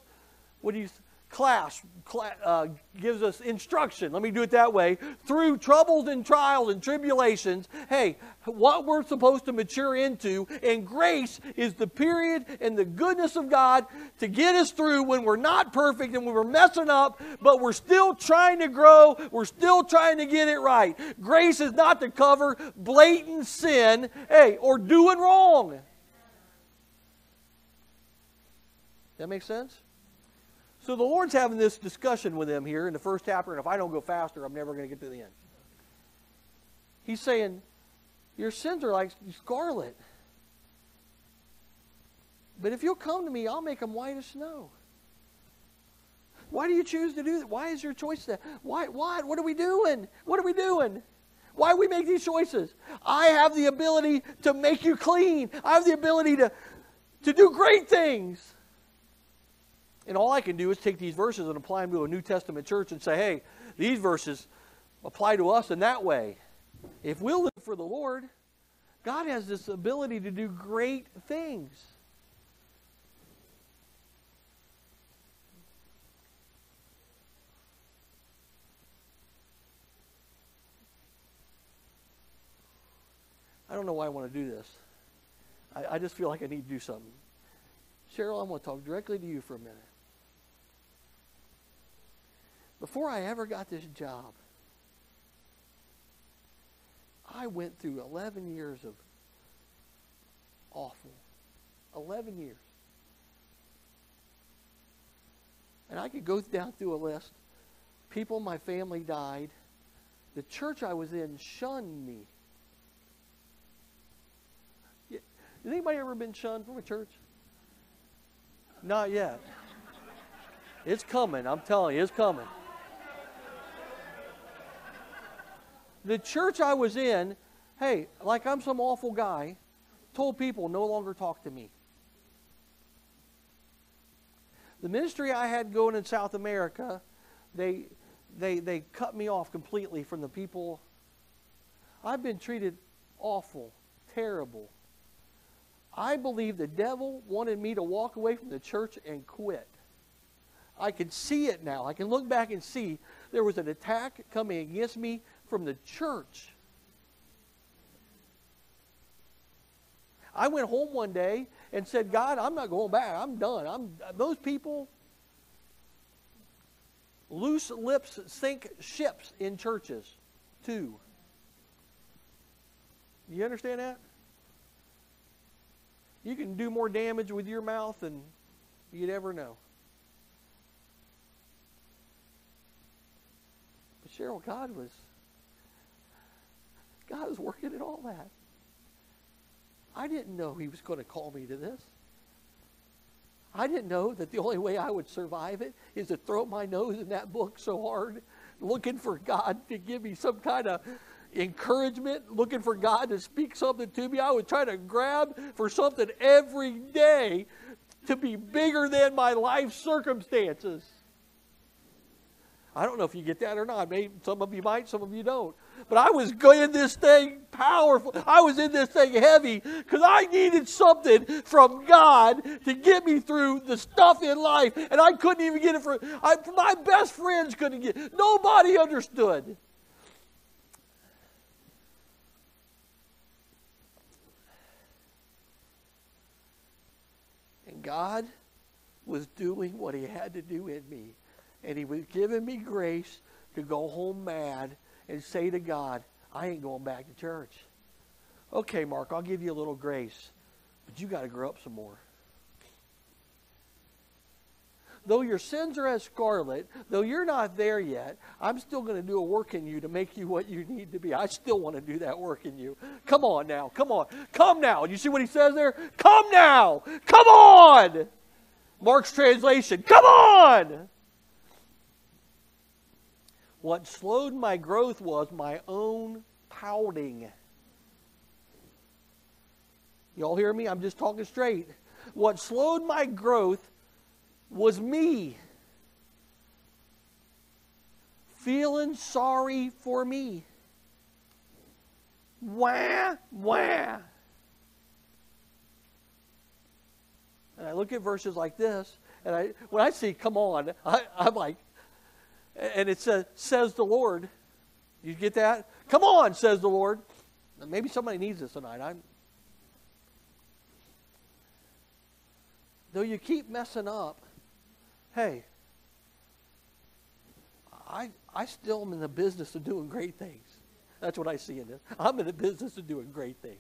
gives us instruction, let me do it that way, through troubles and trials and tribulations, hey, what we're supposed to mature into. And grace is the period and the goodness of God to get us through when we're not perfect and when we're messing up, but we're still trying to grow, we're still trying to get it right. Grace is not to cover blatant sin, hey, or doing wrong. That makes sense? So the Lord's having this discussion with them here in the first chapter, and if I don't go faster, I'm never going to get to the end. He's saying, your sins are like scarlet. But if you'll come to me, I'll make them white as snow. Why do you choose to do that? Why is your choice that? Why? What are we doing? What are we doing? Why do we make these choices? I have the ability to make you clean. I have the ability to do great things. And all I can do is take these verses and apply them to a New Testament church and say, hey, these verses apply to us in that way. If we'll live for the Lord, God has this ability to do great things. I don't know why I want to do this. I just feel like I need to do something. Cheryl, I'm going to talk directly to you for a minute. Before I ever got this job, I went through 11 years of awful. 11 years. And I could go down through a list. People in my family died. The church I was in shunned me. Has anybody ever been shunned from a church? Not yet. It's coming. I'm telling you, it's coming. The church I was in, hey, like I'm some awful guy, told people no longer talk to me. The ministry I had going in South America, they cut me off completely from the people. I've been treated awful, terrible. I believe the devil wanted me to walk away from the church and quit. I can see it now. I can look back and see there was an attack coming against me from the church. I went home one day and said, God, I'm not going back. I'm done. Those people, loose lips sink ships in churches, too. You understand that? You can do more damage with your mouth than you'd ever know. But Cheryl, God was working at all that. I didn't know He was going to call me to this. I didn't know that the only way I would survive it is to throw my nose in that book so hard, looking for God to give me some kind of encouragement, looking for God to speak something to me. I would try to grab for something every day to be bigger than my life circumstances. I don't know if you get that or not. Maybe some of you might, some of you don't. But I was in this thing powerful. I was in this thing heavy because I needed something from God to get me through the stuff in life. And I couldn't even get it my best friends couldn't get it. Nobody understood. God was doing what he had to do in me. And he was giving me grace to go home mad and say to God, I ain't going back to church. Okay, Mark, I'll give you a little grace, but you got to grow up some more. Though your sins are as scarlet, though you're not there yet, I'm still going to do a work in you to make you what you need to be. I still want to do that work in you. Come on now. Come on. Come now. You see what he says there? Come now. Come on. Mark's translation. Come on. What slowed my growth was my own pouting. Y'all hear me? I'm just talking straight. What slowed my growth was me feeling sorry for me. Wah, wah. And I look at verses like this, and when I see, come on, I'm like, and it says the Lord. You get that? Come on, says the Lord. Maybe somebody needs this tonight. Though you keep messing up, hey, I still am in the business of doing great things. That's what I see in this. I'm in the business of doing great things.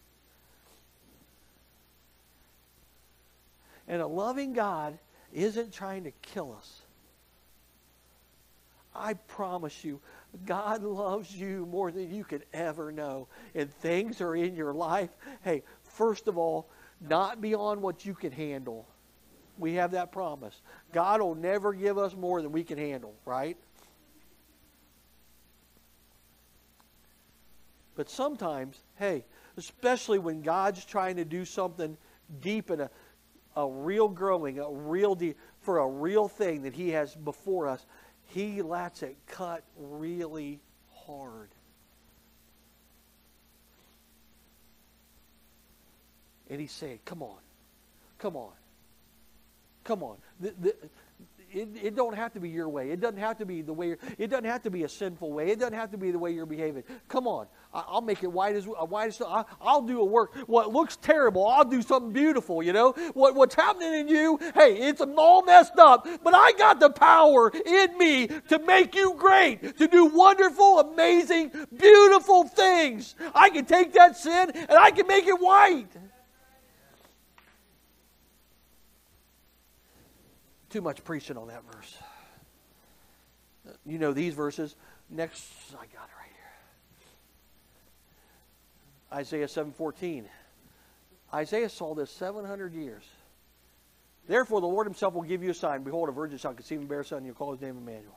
And a loving God isn't trying to kill us. I promise you, God loves you more than you could ever know. And things are in your life, hey, first of all, not beyond what you can handle. We have that promise. God will never give us more than we can handle, right? But sometimes, hey, especially when God's trying to do something deep in a real growing, a real deep, for a real thing that he has before us, he lets it cut really hard. And he's saying, come on, come on. Come on. It don't have to be your way. It doesn't have to be the way. It doesn't have to be a sinful way. It doesn't have to be the way you're behaving. Come on. I'll make it white as snow. I'll do a work. What looks terrible, I'll do something beautiful. You know what's happening in you. Hey, it's all messed up, but I got the power in me to make you great, to do wonderful, amazing, beautiful things. I can take that sin and I can make it white. Too much preaching on that verse. You know these verses. Next, I got it right here. Isaiah 7:14. Isaiah saw this 700 years. Therefore, the Lord himself will give you a sign. Behold, a virgin shall conceive and bear a son, and you'll call his name Emmanuel.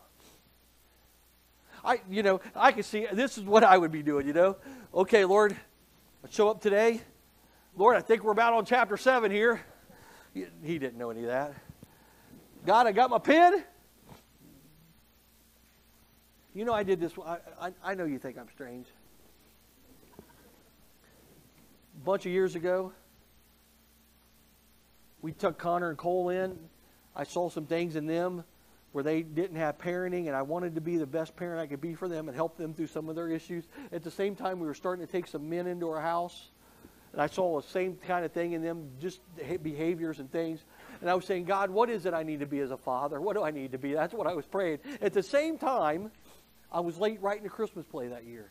I can see, this is what I would be doing, Okay, Lord, let's show up today. Lord, I think we're about on chapter 7 here. He didn't know any of that. God, I got my pen. I did this. I know you think I'm strange. A bunch of years ago, we took Connor and Cole in. I saw some things in them where they didn't have parenting, and I wanted to be the best parent I could be for them and help them through some of their issues. At the same time, we were starting to take some men into our house, and I saw the same kind of thing in them, just behaviors and things. And I was saying, God, what is it I need to be as a father? What do I need to be? That's what I was praying. At the same time, I was late writing a Christmas play that year.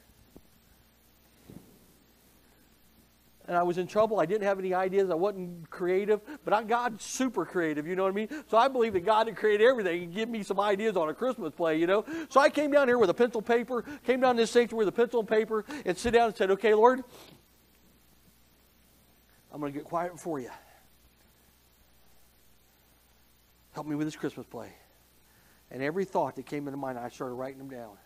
And I was in trouble. I didn't have any ideas. I wasn't creative. But God's super creative, you know what I mean? So I believe that God had created everything and give me some ideas on a Christmas play, So I came down here with a pencil and paper, came down this sanctuary with a pencil and paper, and sit down and said, okay, Lord, I'm going to get quiet before you. Help me with this Christmas play. And every thought that came into mind, I started writing them down.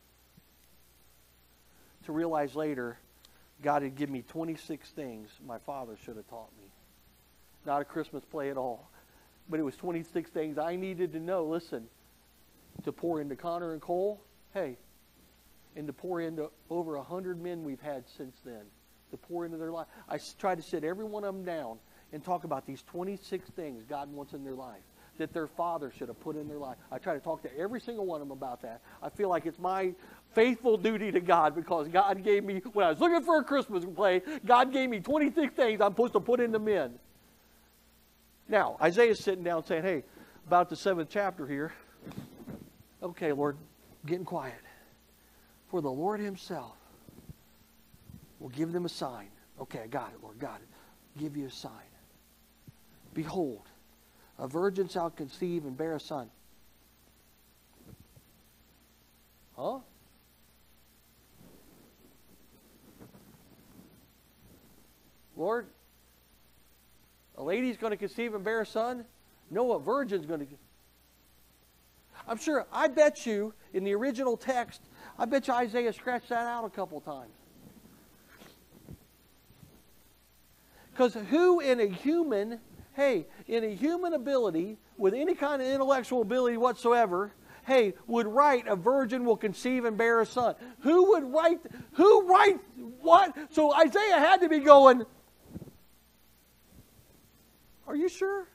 To realize later, God had given me 26 things my father should have taught me. Not a Christmas play at all. But it was 26 things I needed to know, listen, to pour into Connor and Cole, hey, and to pour into over 100 men we've had since then, to pour into their life. I tried to sit every one of them down and talk about these 26 things God wants in their life, that their father should have put in their life. I try to talk to every single one of them about that. I feel like it's my faithful duty to God because God gave me, when I was looking for a Christmas play, God gave me 26 things I'm supposed to put into men. Now, Isaiah's sitting down saying, hey, about the 7th chapter here. Okay, Lord, getting quiet. For the Lord himself will give them a sign. Okay, I got it, Lord, got it. Give you a sign. Behold, a virgin shall conceive and bear a son. Huh? Lord, a lady's going to conceive and bear a son? No, a virgin's going to. I'm sure, I bet you, in the original text, I bet you Isaiah scratched that out a couple times. Because who in a human, in a human ability, with any kind of intellectual ability whatsoever, would write a virgin will conceive and bear a son? Who write what? So Isaiah had to be going, are you sure?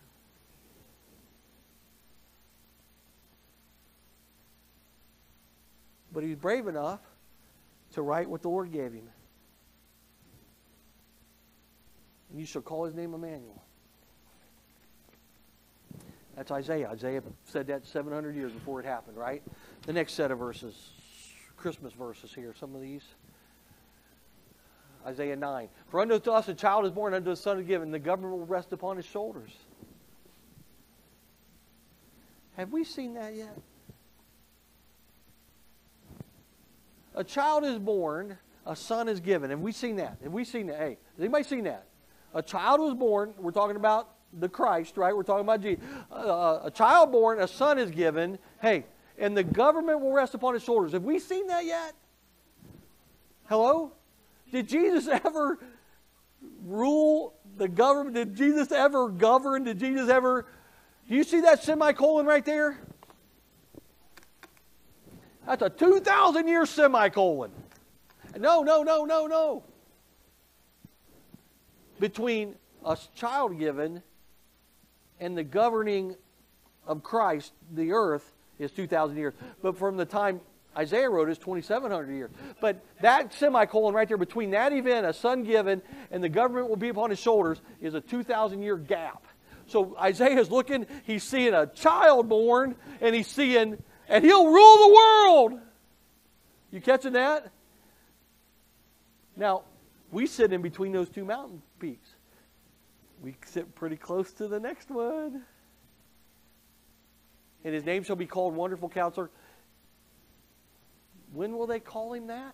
But he's brave enough to write what the Lord gave him. And you shall call his name Emmanuel. That's Isaiah. Isaiah said that 700 years before it happened, right? The next set of verses, Christmas verses here, some of these. Isaiah 9. For unto us a child is born, unto a son is given, the government will rest upon his shoulders. Have we seen that yet? A child is born, a son is given. Have we seen that? Have we seen that? Hey, has anybody seen that? A child was born, we're talking about the Christ, right? We're talking about Jesus. A child born, a son is given. And the government will rest upon his shoulders. Have we seen that yet? Hello? Did Jesus ever rule the government? Did Jesus ever govern? Did Jesus ever... Do you see that semicolon right there? That's a 2,000-year semicolon. No. Between a child given and the governing of Christ, the earth, is 2,000 years. But from the time Isaiah wrote it, it's 2,700 years. But that semicolon right there, between that event, a son given, and the government will be upon his shoulders, is a 2,000-year gap. So Isaiah's looking, he's seeing a child born, and he's seeing, and he'll rule the world. You catching that? Now, we sit in between those two mountain peaks. We sit pretty close to the next one. And his name shall be called Wonderful Counselor. When will they call him that?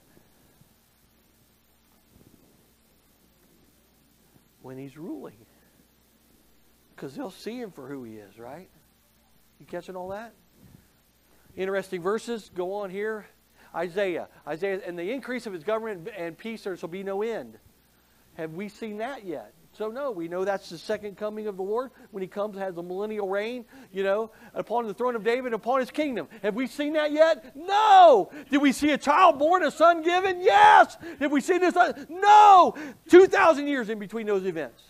When he's ruling. Because they'll see him for who he is, right? You catching all that? Interesting verses. Go on here. Isaiah, and the increase of his government and peace there shall be no end. Have we seen that yet? So no, we know that's the second coming of the Lord when he comes, has a millennial reign, upon the throne of David, upon his kingdom. Have we seen that yet? No! Did we see a child born, a son given? Yes! Have we seen this? No! 2,000 years in between those events.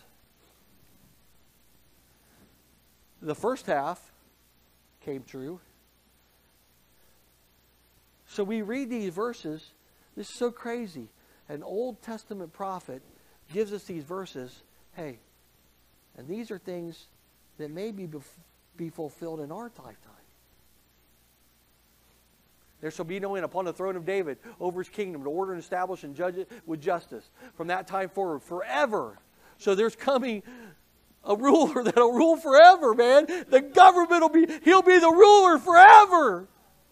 The first half came true. So we read these verses. This is so crazy. An Old Testament prophet gives us these verses. And these are things that may be fulfilled in our lifetime. There shall be no end upon the throne of David over his kingdom to order and establish and judge it with justice from that time forward forever. So there's coming a ruler that'll rule forever, man. The government he'll be the ruler forever.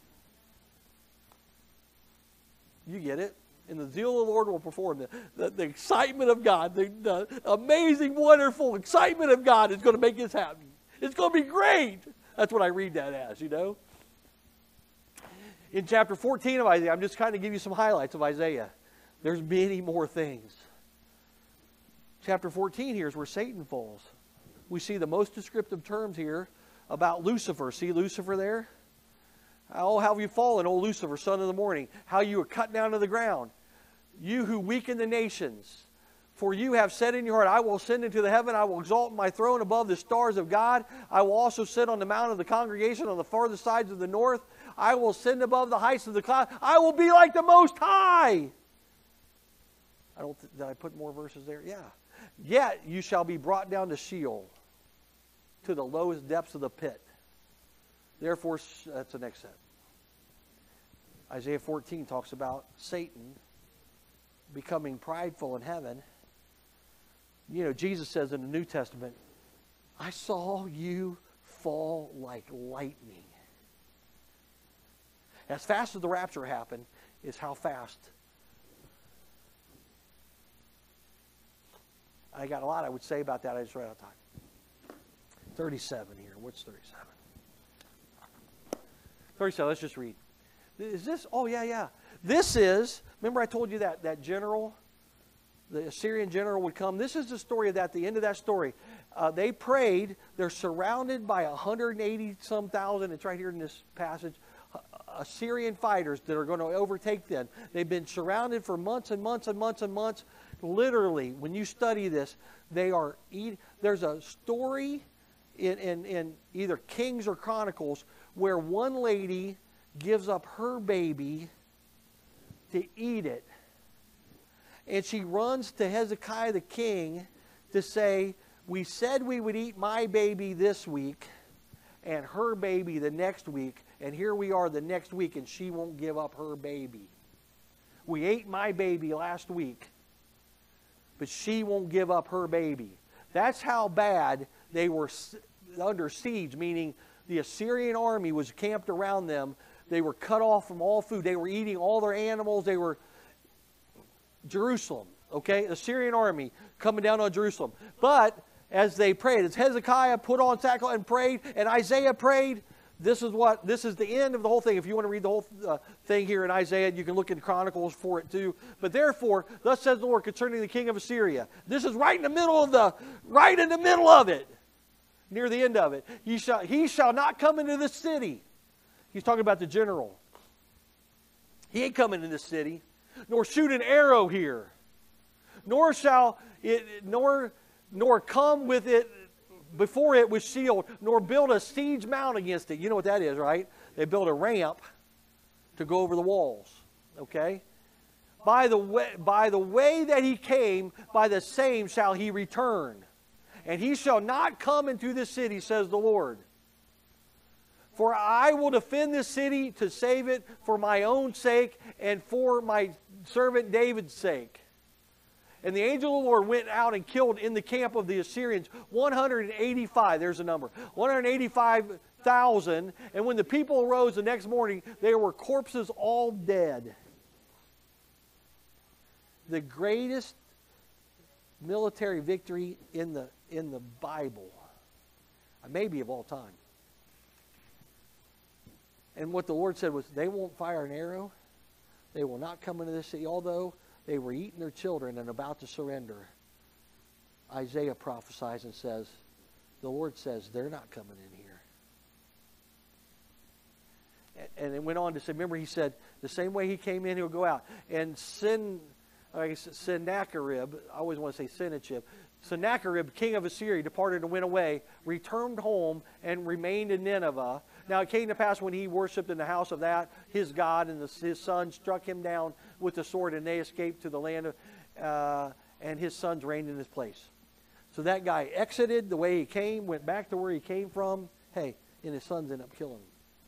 You get it? And the zeal of the Lord will perform. The excitement of God, the amazing, wonderful excitement of God is going to make this happen. It's going to be great. That's what I read that as, In chapter 14 of Isaiah, I'm just kind of give you some highlights of Isaiah. There's many more things. Chapter 14 here is where Satan falls. We see the most descriptive terms here about Lucifer. See Lucifer there? Oh, how have you fallen, O Lucifer, son of the morning? How you are cut down to the ground. You who weaken the nations. For you have said in your heart, I will ascend into the heaven. I will exalt my throne above the stars of God. I will also sit on the mount of the congregation on the farthest sides of the north. I will ascend above the heights of the cloud. I will be like the Most High. Did I put more verses there? Yeah. Yet you shall be brought down to Sheol. to the lowest depths of the pit. Therefore, that's the next set. Isaiah 14 talks about Satan becoming prideful in heaven. You know, Jesus says in the New Testament, I saw you fall like lightning. As fast as the rapture happened is how fast. I got a lot I would say about that. I just ran out of time. 37 here. What's 37? 37, let's just read. Is this? Oh, yeah. This is, remember I told you that general, the Assyrian general would come. This is the story of that, the end of that story. They prayed. They're surrounded by 180-some thousand. It's right here in this passage. Assyrian fighters that are going to overtake them. They've been surrounded for months and months and months and months. Literally, when you study this, they are eating. There's a story in either Kings or Chronicles where one lady gives up her baby to eat it. And she runs to Hezekiah the king to say, we said we would eat my baby this week and her baby the next week, and here we are the next week and she won't give up her baby. We ate my baby last week, but she won't give up her baby. That's how bad they were under siege, meaning the Assyrian army was camped around them. They were cut off from all food. They were eating all their animals. They were Jerusalem, okay? Assyrian army coming down on Jerusalem. But as they prayed, as Hezekiah put on sackcloth and prayed, and Isaiah prayed, this is the end of the whole thing. If you want to read the whole thing here in Isaiah, you can look in Chronicles for it too. But therefore, thus says the Lord concerning the king of Assyria. This is right in the middle of it. Near the end of it. He shall not come into this city. He's talking about the general. He ain't coming into this city, nor shoot an arrow here, nor shall it, nor come with it before it with shield, nor build a siege mount against it. You know what that is, right? They build a ramp to go over the walls. Okay? By the way that he came, by the same shall he return. And he shall not come into this city, says the Lord. For I will defend this city to save it for my own sake and for my servant David's sake. And the angel of the Lord went out and killed in the camp of the Assyrians 185, there's a number, 185,000. And when the people arose the next morning, they were corpses all dead. The greatest military victory in the Bible, maybe of all time. And what the Lord said was, they won't fire an arrow. They will not come into this city, although they were eating their children and about to surrender. Isaiah prophesies and says, the Lord says, they're not coming in here. And it went on to say, remember he said, the same way he came in, he'll go out. And Sennacherib, I always want to say Sennacherib, Sennacherib, king of Assyria, departed and went away, returned home, and remained in Nineveh. Now it came to pass when he worshipped in the house of that, his God, and his son struck him down with the sword, and they escaped to the land of, and his sons reigned in his place. So that guy exited the way he came, went back to where he came from, and his sons ended up killing him.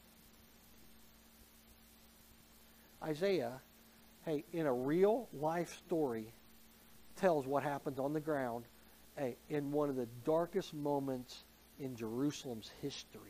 Isaiah, in a real life story, tells what happens on the ground, in one of the darkest moments in Jerusalem's history.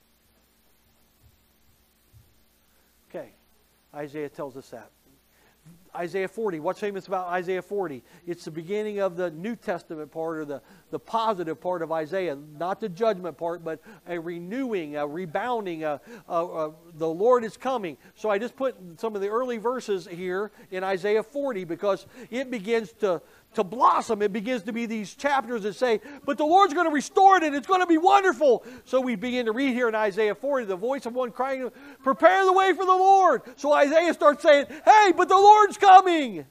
Okay, Isaiah tells us that. Isaiah 40, what's famous about Isaiah 40? It's the beginning of the New Testament part, or the positive part of Isaiah. Not the judgment part, but a renewing, a rebounding, the Lord is coming. So I just put some of the early verses here in Isaiah 40 because it begins to blossom. It begins to be these chapters that say, but the Lord's going to restore it and it's going to be wonderful. So we begin to read here in Isaiah 40, the voice of one crying, prepare the way for the Lord. So Isaiah starts saying, hey, but the Lord's coming.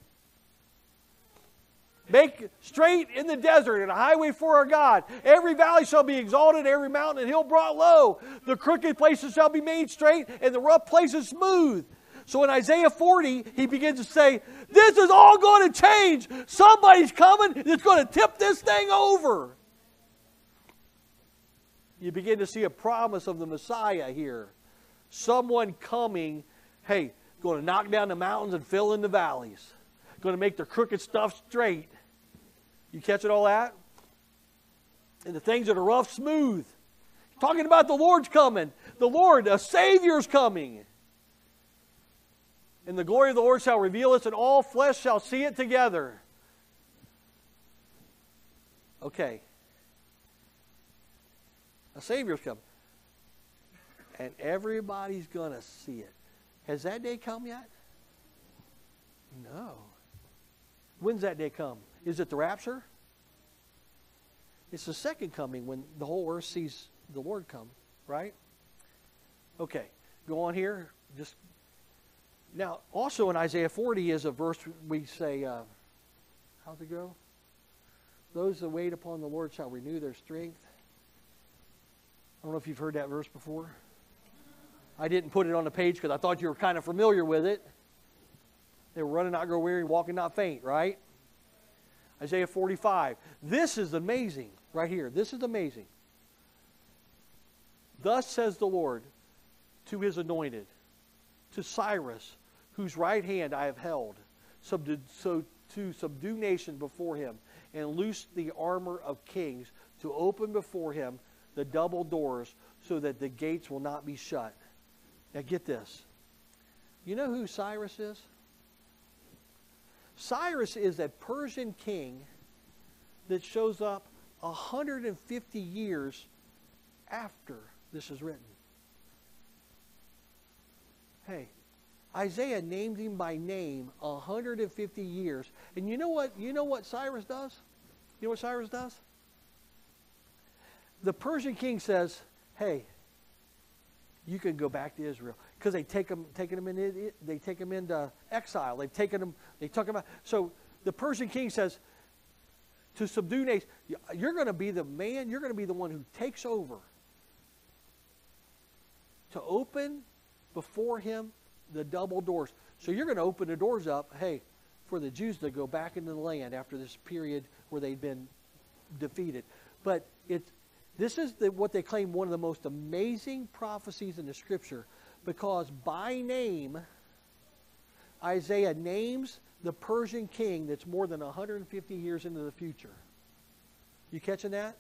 Make straight in the desert and a highway for our God. Every valley shall be exalted, every mountain and hill brought low. The crooked places shall be made straight, and the rough places smooth. So in Isaiah 40, he begins to say, this is all going to change. Somebody's coming that's going to tip this thing over. You begin to see a promise of the Messiah here. Someone coming, hey, going to knock down the mountains and fill in the valleys. Going to make the crooked stuff straight. You catching all that? And the things that are rough, smooth. Talking about the Lord's coming. The Lord, a Savior's coming. And the glory of the Lord shall reveal us, and all flesh shall see it together. Okay. A Savior's coming. And everybody's going to see it. Has that day come yet? No. When's that day come? Is it the rapture? It's the second coming when the whole earth sees the Lord come, right? Okay, go on here. Just now, also in Isaiah 40 is a verse we say, how's it go? Those that wait upon the Lord shall renew their strength. I don't know if you've heard that verse before. I didn't put it on the page because I thought you were kind of familiar with it. They were running, not grow weary, walking, not faint, right? Isaiah 45. This is amazing right here. This is amazing. Thus says the Lord to his anointed, to Cyrus, whose right hand I have held, to subdue nations before him, and loose the armor of kings, to open before him the double doors, so that the gates will not be shut. Now get this. You know who Cyrus is? Cyrus is a Persian king that shows up 150 years after this is written. Hey, Isaiah named him by name 150 years. And you know what Cyrus does? You know what Cyrus does? The Persian king says, hey, you can go back to Israel. Because they take him into exile. They took him out. So the Persian king says, to subdue nations, you're going to be the man, you're going to be the one who takes over. To open before him the double doors. So you're going to open the doors up, hey, for the Jews to go back into the land after this period where they'd been defeated. But this is what they claim one of the most amazing prophecies in the Scripture, because by name, Isaiah names the Persian king that's more than 150 years into the future. You catching that?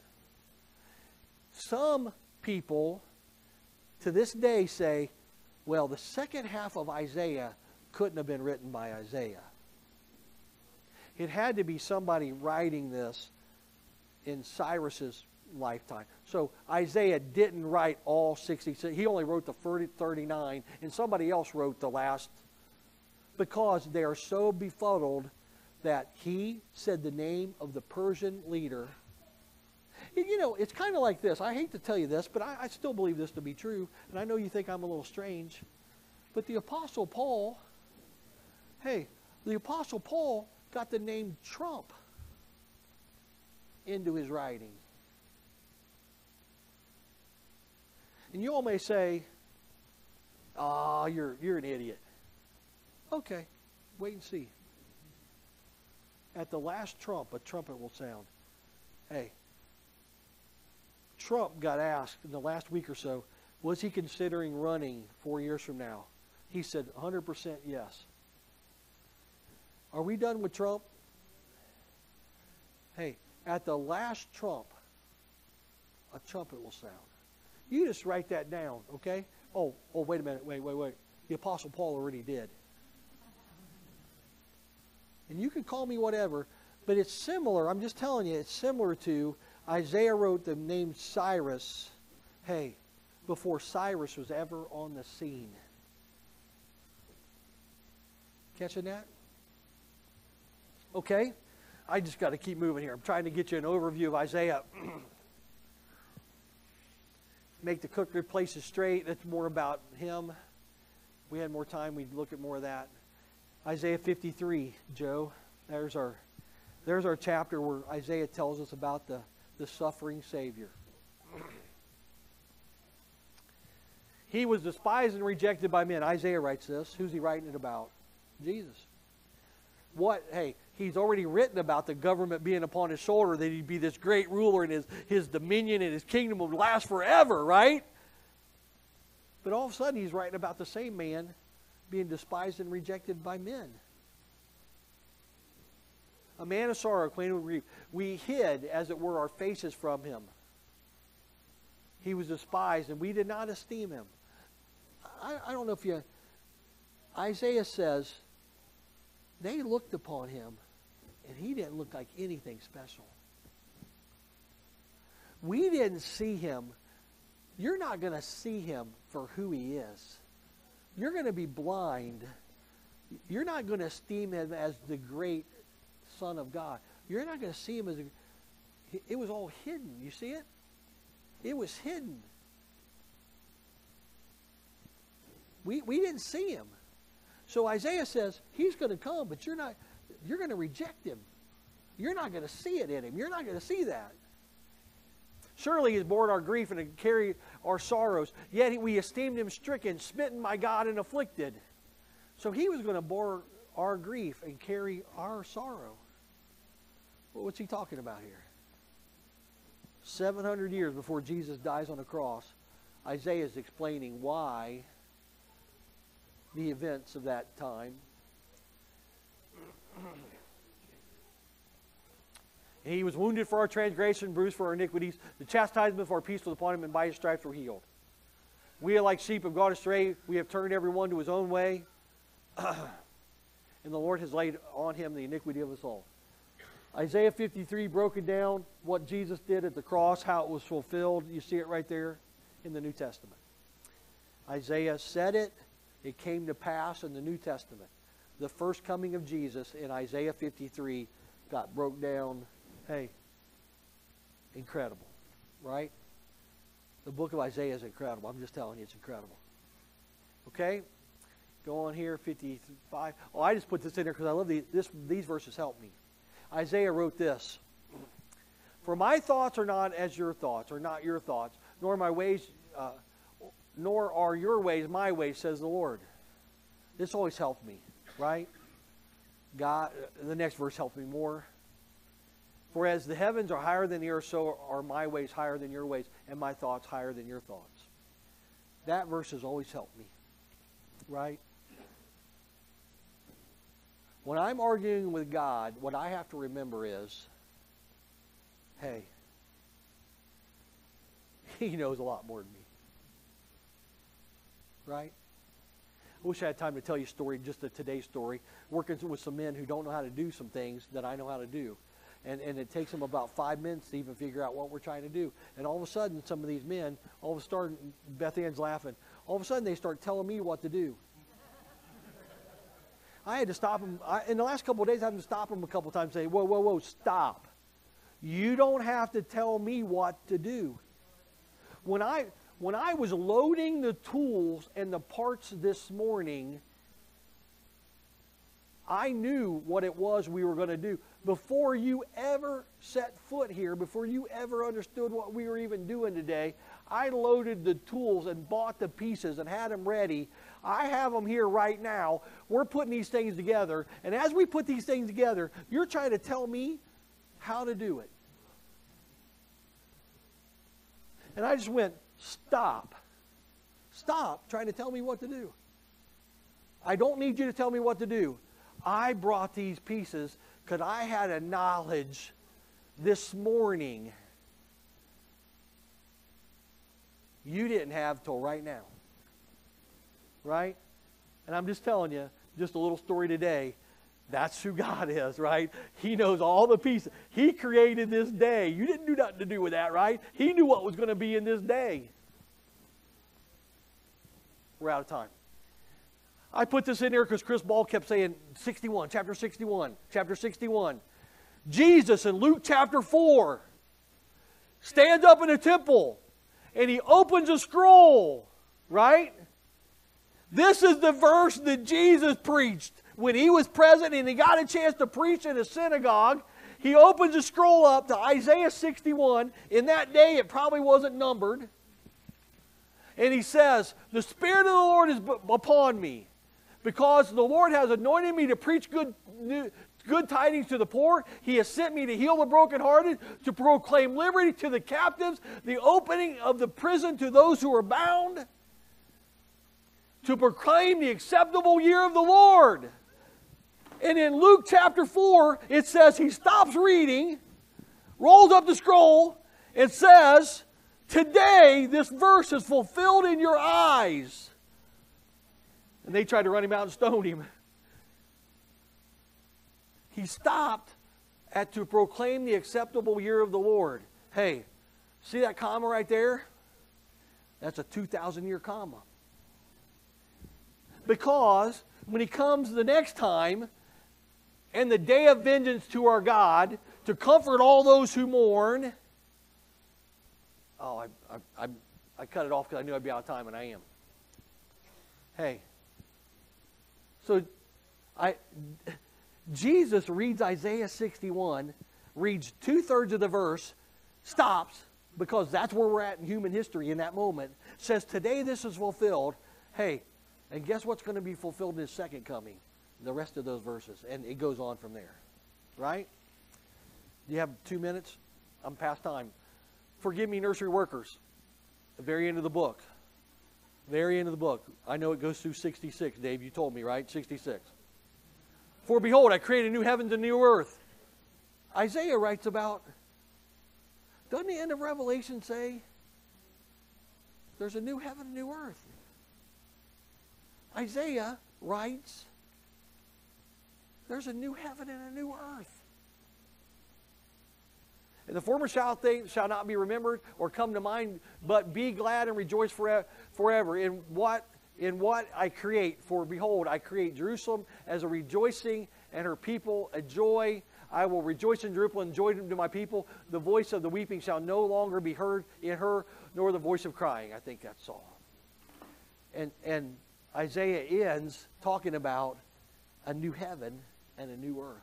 Some people to this day say, well, the second half of Isaiah couldn't have been written by Isaiah. It had to be somebody writing this in Cyrus's lifetime. So Isaiah didn't write all 66. He only wrote the 39, and somebody else wrote the last, because they are so befuddled that he said the name of the Persian leader. You know, it's kind of like this. I hate to tell you this, but I still believe this to be true, and I know you think I'm a little strange, but the Apostle Paul, the Apostle Paul got the name Trump into his writing. And you all may say, you're an idiot. Okay, wait and see. At the last trump, a trumpet will sound. Hey, Trump got asked in the last week or so, was he considering running 4 years from now? He said 100% yes. Are we done with Trump? Hey, at the last trump, a trumpet will sound. You just write that down, okay? Oh, wait a minute, wait. The Apostle Paul already did. And you can call me whatever, but it's similar, I'm just telling you, it's similar to Isaiah wrote the name Cyrus, before Cyrus was ever on the scene. Catching that? Okay, I just got to keep moving here. I'm trying to get you an overview of Isaiah. Make the crooked places straight. That's more about him. If we had more time, we'd look at more of that. Isaiah 53, Joe. There's our chapter where Isaiah tells us about the suffering Savior. He was despised and rejected by men. Isaiah writes this. Who's he writing it about? Jesus. He's already written about the government being upon his shoulder, that he'd be this great ruler and his dominion and his kingdom would last forever, right? But all of a sudden he's writing about the same man being despised and rejected by men. A man of sorrow, acquainted with grief. We hid, as it were, our faces from him. He was despised, and we did not esteem him. I don't know if you... Isaiah says, they looked upon him, and he didn't look like anything special. We didn't see him. You're not going to see him for who he is. You're going to be blind. You're not going to esteem him as the great Son of God. You're not going to see him as it was all hidden. You see it? It was hidden. We didn't see him. So Isaiah says, he's going to come, but you're going to reject him. You're not going to see it in him. You're not going to see that. Surely he has borne our grief and carried our sorrows. Yet we esteemed him stricken, smitten by God, and afflicted. So he was going to bore our grief and carry our sorrow. What's he talking about here? 700 years before Jesus dies on the cross, Isaiah is explaining why the events of that time. And he was wounded for our transgression, bruised for our iniquities. The chastisement for our peace was upon him, and by his stripes were healed. We are like sheep have gone astray. We have turned every one to his own way. And the Lord has laid on him the iniquity of us all. Isaiah 53 broken down what Jesus did at the cross, how it was fulfilled. You see it right there in the New Testament. Isaiah said it. It came to pass in the New Testament. The first coming of Jesus in Isaiah 53 got broke down. Hey, incredible, right? The book of Isaiah is incredible. I'm just telling you, it's incredible. Okay? Go on here, 55. Oh, I just put this in there because I love these verses help me. Isaiah wrote this. For my thoughts are not as your thoughts, or not your thoughts, nor my ways, nor are your ways my ways, says the Lord. This always helped me, right? God, the next verse helped me more. For as the heavens are higher than the earth, so are my ways higher than your ways, and my thoughts higher than your thoughts. That verse has always helped me, right? When I'm arguing with God, what I have to remember is, hey, He knows a lot more than me. Right? I wish I had time to tell you a story, just today's story. Working with some men who don't know how to do some things that I know how to do. And it takes them about 5 minutes to even figure out what we're trying to do. And all of a sudden, some of these men, all of a sudden, Beth Ann's laughing, all of a sudden they start telling me what to do. I had to stop them. In the last couple of days, I had to stop them a couple of times and say, whoa, whoa, whoa, stop. You don't have to tell me what to do. When I was loading the tools and the parts this morning, I knew what it was we were going to do. Before you ever set foot here, before you ever understood what we were even doing today, I loaded the tools and bought the pieces and had them ready. I have them here right now. We're putting these things together. And as we put these things together, you're trying to tell me how to do it. And I just went, stop. Stop trying to tell me what to do. I don't need you to tell me what to do. I brought these pieces because I had a knowledge this morning you didn't have till right now. Right? And I'm just telling you, just a little story today. That's who God is, right? He knows all the pieces. He created this day. You didn't do nothing to do with that, right? He knew what was going to be in this day. We're out of time. I put this in there because Chris Ball kept saying 61, chapter 61, chapter 61. Jesus in Luke chapter 4 stands up in the temple and he opens a scroll, right? This is the verse that Jesus preached when he was present and he got a chance to preach in a synagogue. He opens a scroll up to Isaiah 61. In that day, it probably wasn't numbered. And he says, the Spirit of the Lord is upon me, because the Lord has anointed me to preach good good tidings to the poor. He has sent me to heal the brokenhearted, to proclaim liberty to the captives, the opening of the prison to those who are bound, to proclaim the acceptable year of the Lord. And in Luke chapter 4, it says he stops reading, rolls up the scroll, and says, today this verse is fulfilled in your eyes. And they tried to run him out and stone him. He stopped at to proclaim the acceptable year of the Lord. Hey, see that comma right there? That's a 2,000-year comma. Because when he comes the next time, and the day of vengeance to our God, to comfort all those who mourn. Oh, I cut it off because I knew I'd be out of time, and I am. Hey. So, Jesus reads Isaiah 61, reads 2/3 of the verse, stops, because that's where we're at in human history in that moment, says, today this is fulfilled. Hey, and guess what's going to be fulfilled in his second coming? The rest of those verses. And it goes on from there. Right? Do you have 2 minutes? I'm past time. Forgive me, nursery workers. The very end of the book. Very end of the book. I know it goes through 66, Dave. You told me, right? 66. For behold, I create a new heavens and new earth. Isaiah writes about, doesn't the end of Revelation say there's a new heaven and new earth? Isaiah writes, there's a new heaven and a new earth. And the former things shall not be remembered or come to mind, but be glad and rejoice forever in what I create. For behold, I create Jerusalem as a rejoicing, and her people a joy. I will rejoice in Jerusalem and joy to my people. The voice of the weeping shall no longer be heard in her, nor the voice of crying. I think that's all. And Isaiah ends talking about a new heaven and a new earth.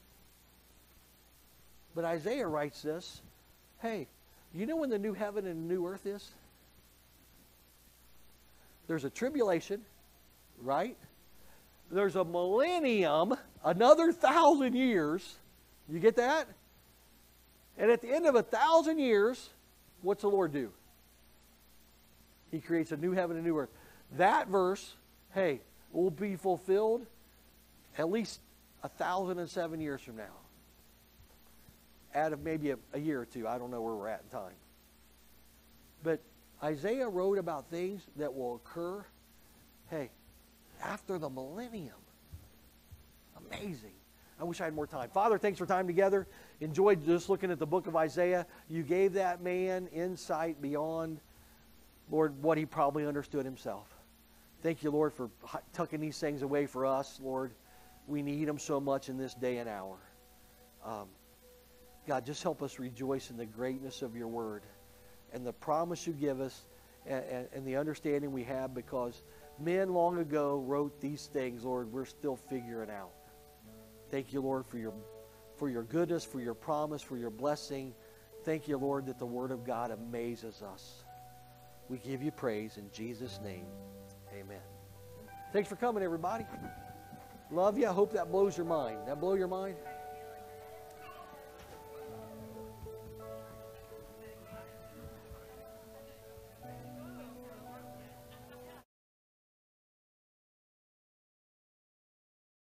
But Isaiah writes this, hey, you know when the new heaven and new earth is? There's a tribulation, right? There's a millennium, another 1,000 years. You get that? And at the end of 1,000 years, what's the Lord do? He creates a new heaven and new earth. That verse, hey, will be fulfilled at least 1,007 years from now. Out of maybe a year or two. I don't know where we're at in time. But Isaiah wrote about things that will occur, hey, after the millennium. Amazing. I wish I had more time. Father, thanks for time together. Enjoyed just looking at the book of Isaiah. You gave that man insight beyond, Lord, what he probably understood himself. Thank you, Lord, for tucking these things away for us, Lord. We need them so much in this day and hour. God, just help us rejoice in the greatness of your word and the promise you give us and the understanding we have, because men long ago wrote these things, Lord, we're still figuring out. Thank you, Lord, for your goodness, for your promise, for your blessing. Thank you, Lord, that the word of God amazes us. We give you praise in Jesus' name. Amen. Thanks for coming, everybody. Love you. I hope that blows your mind. That blow your mind?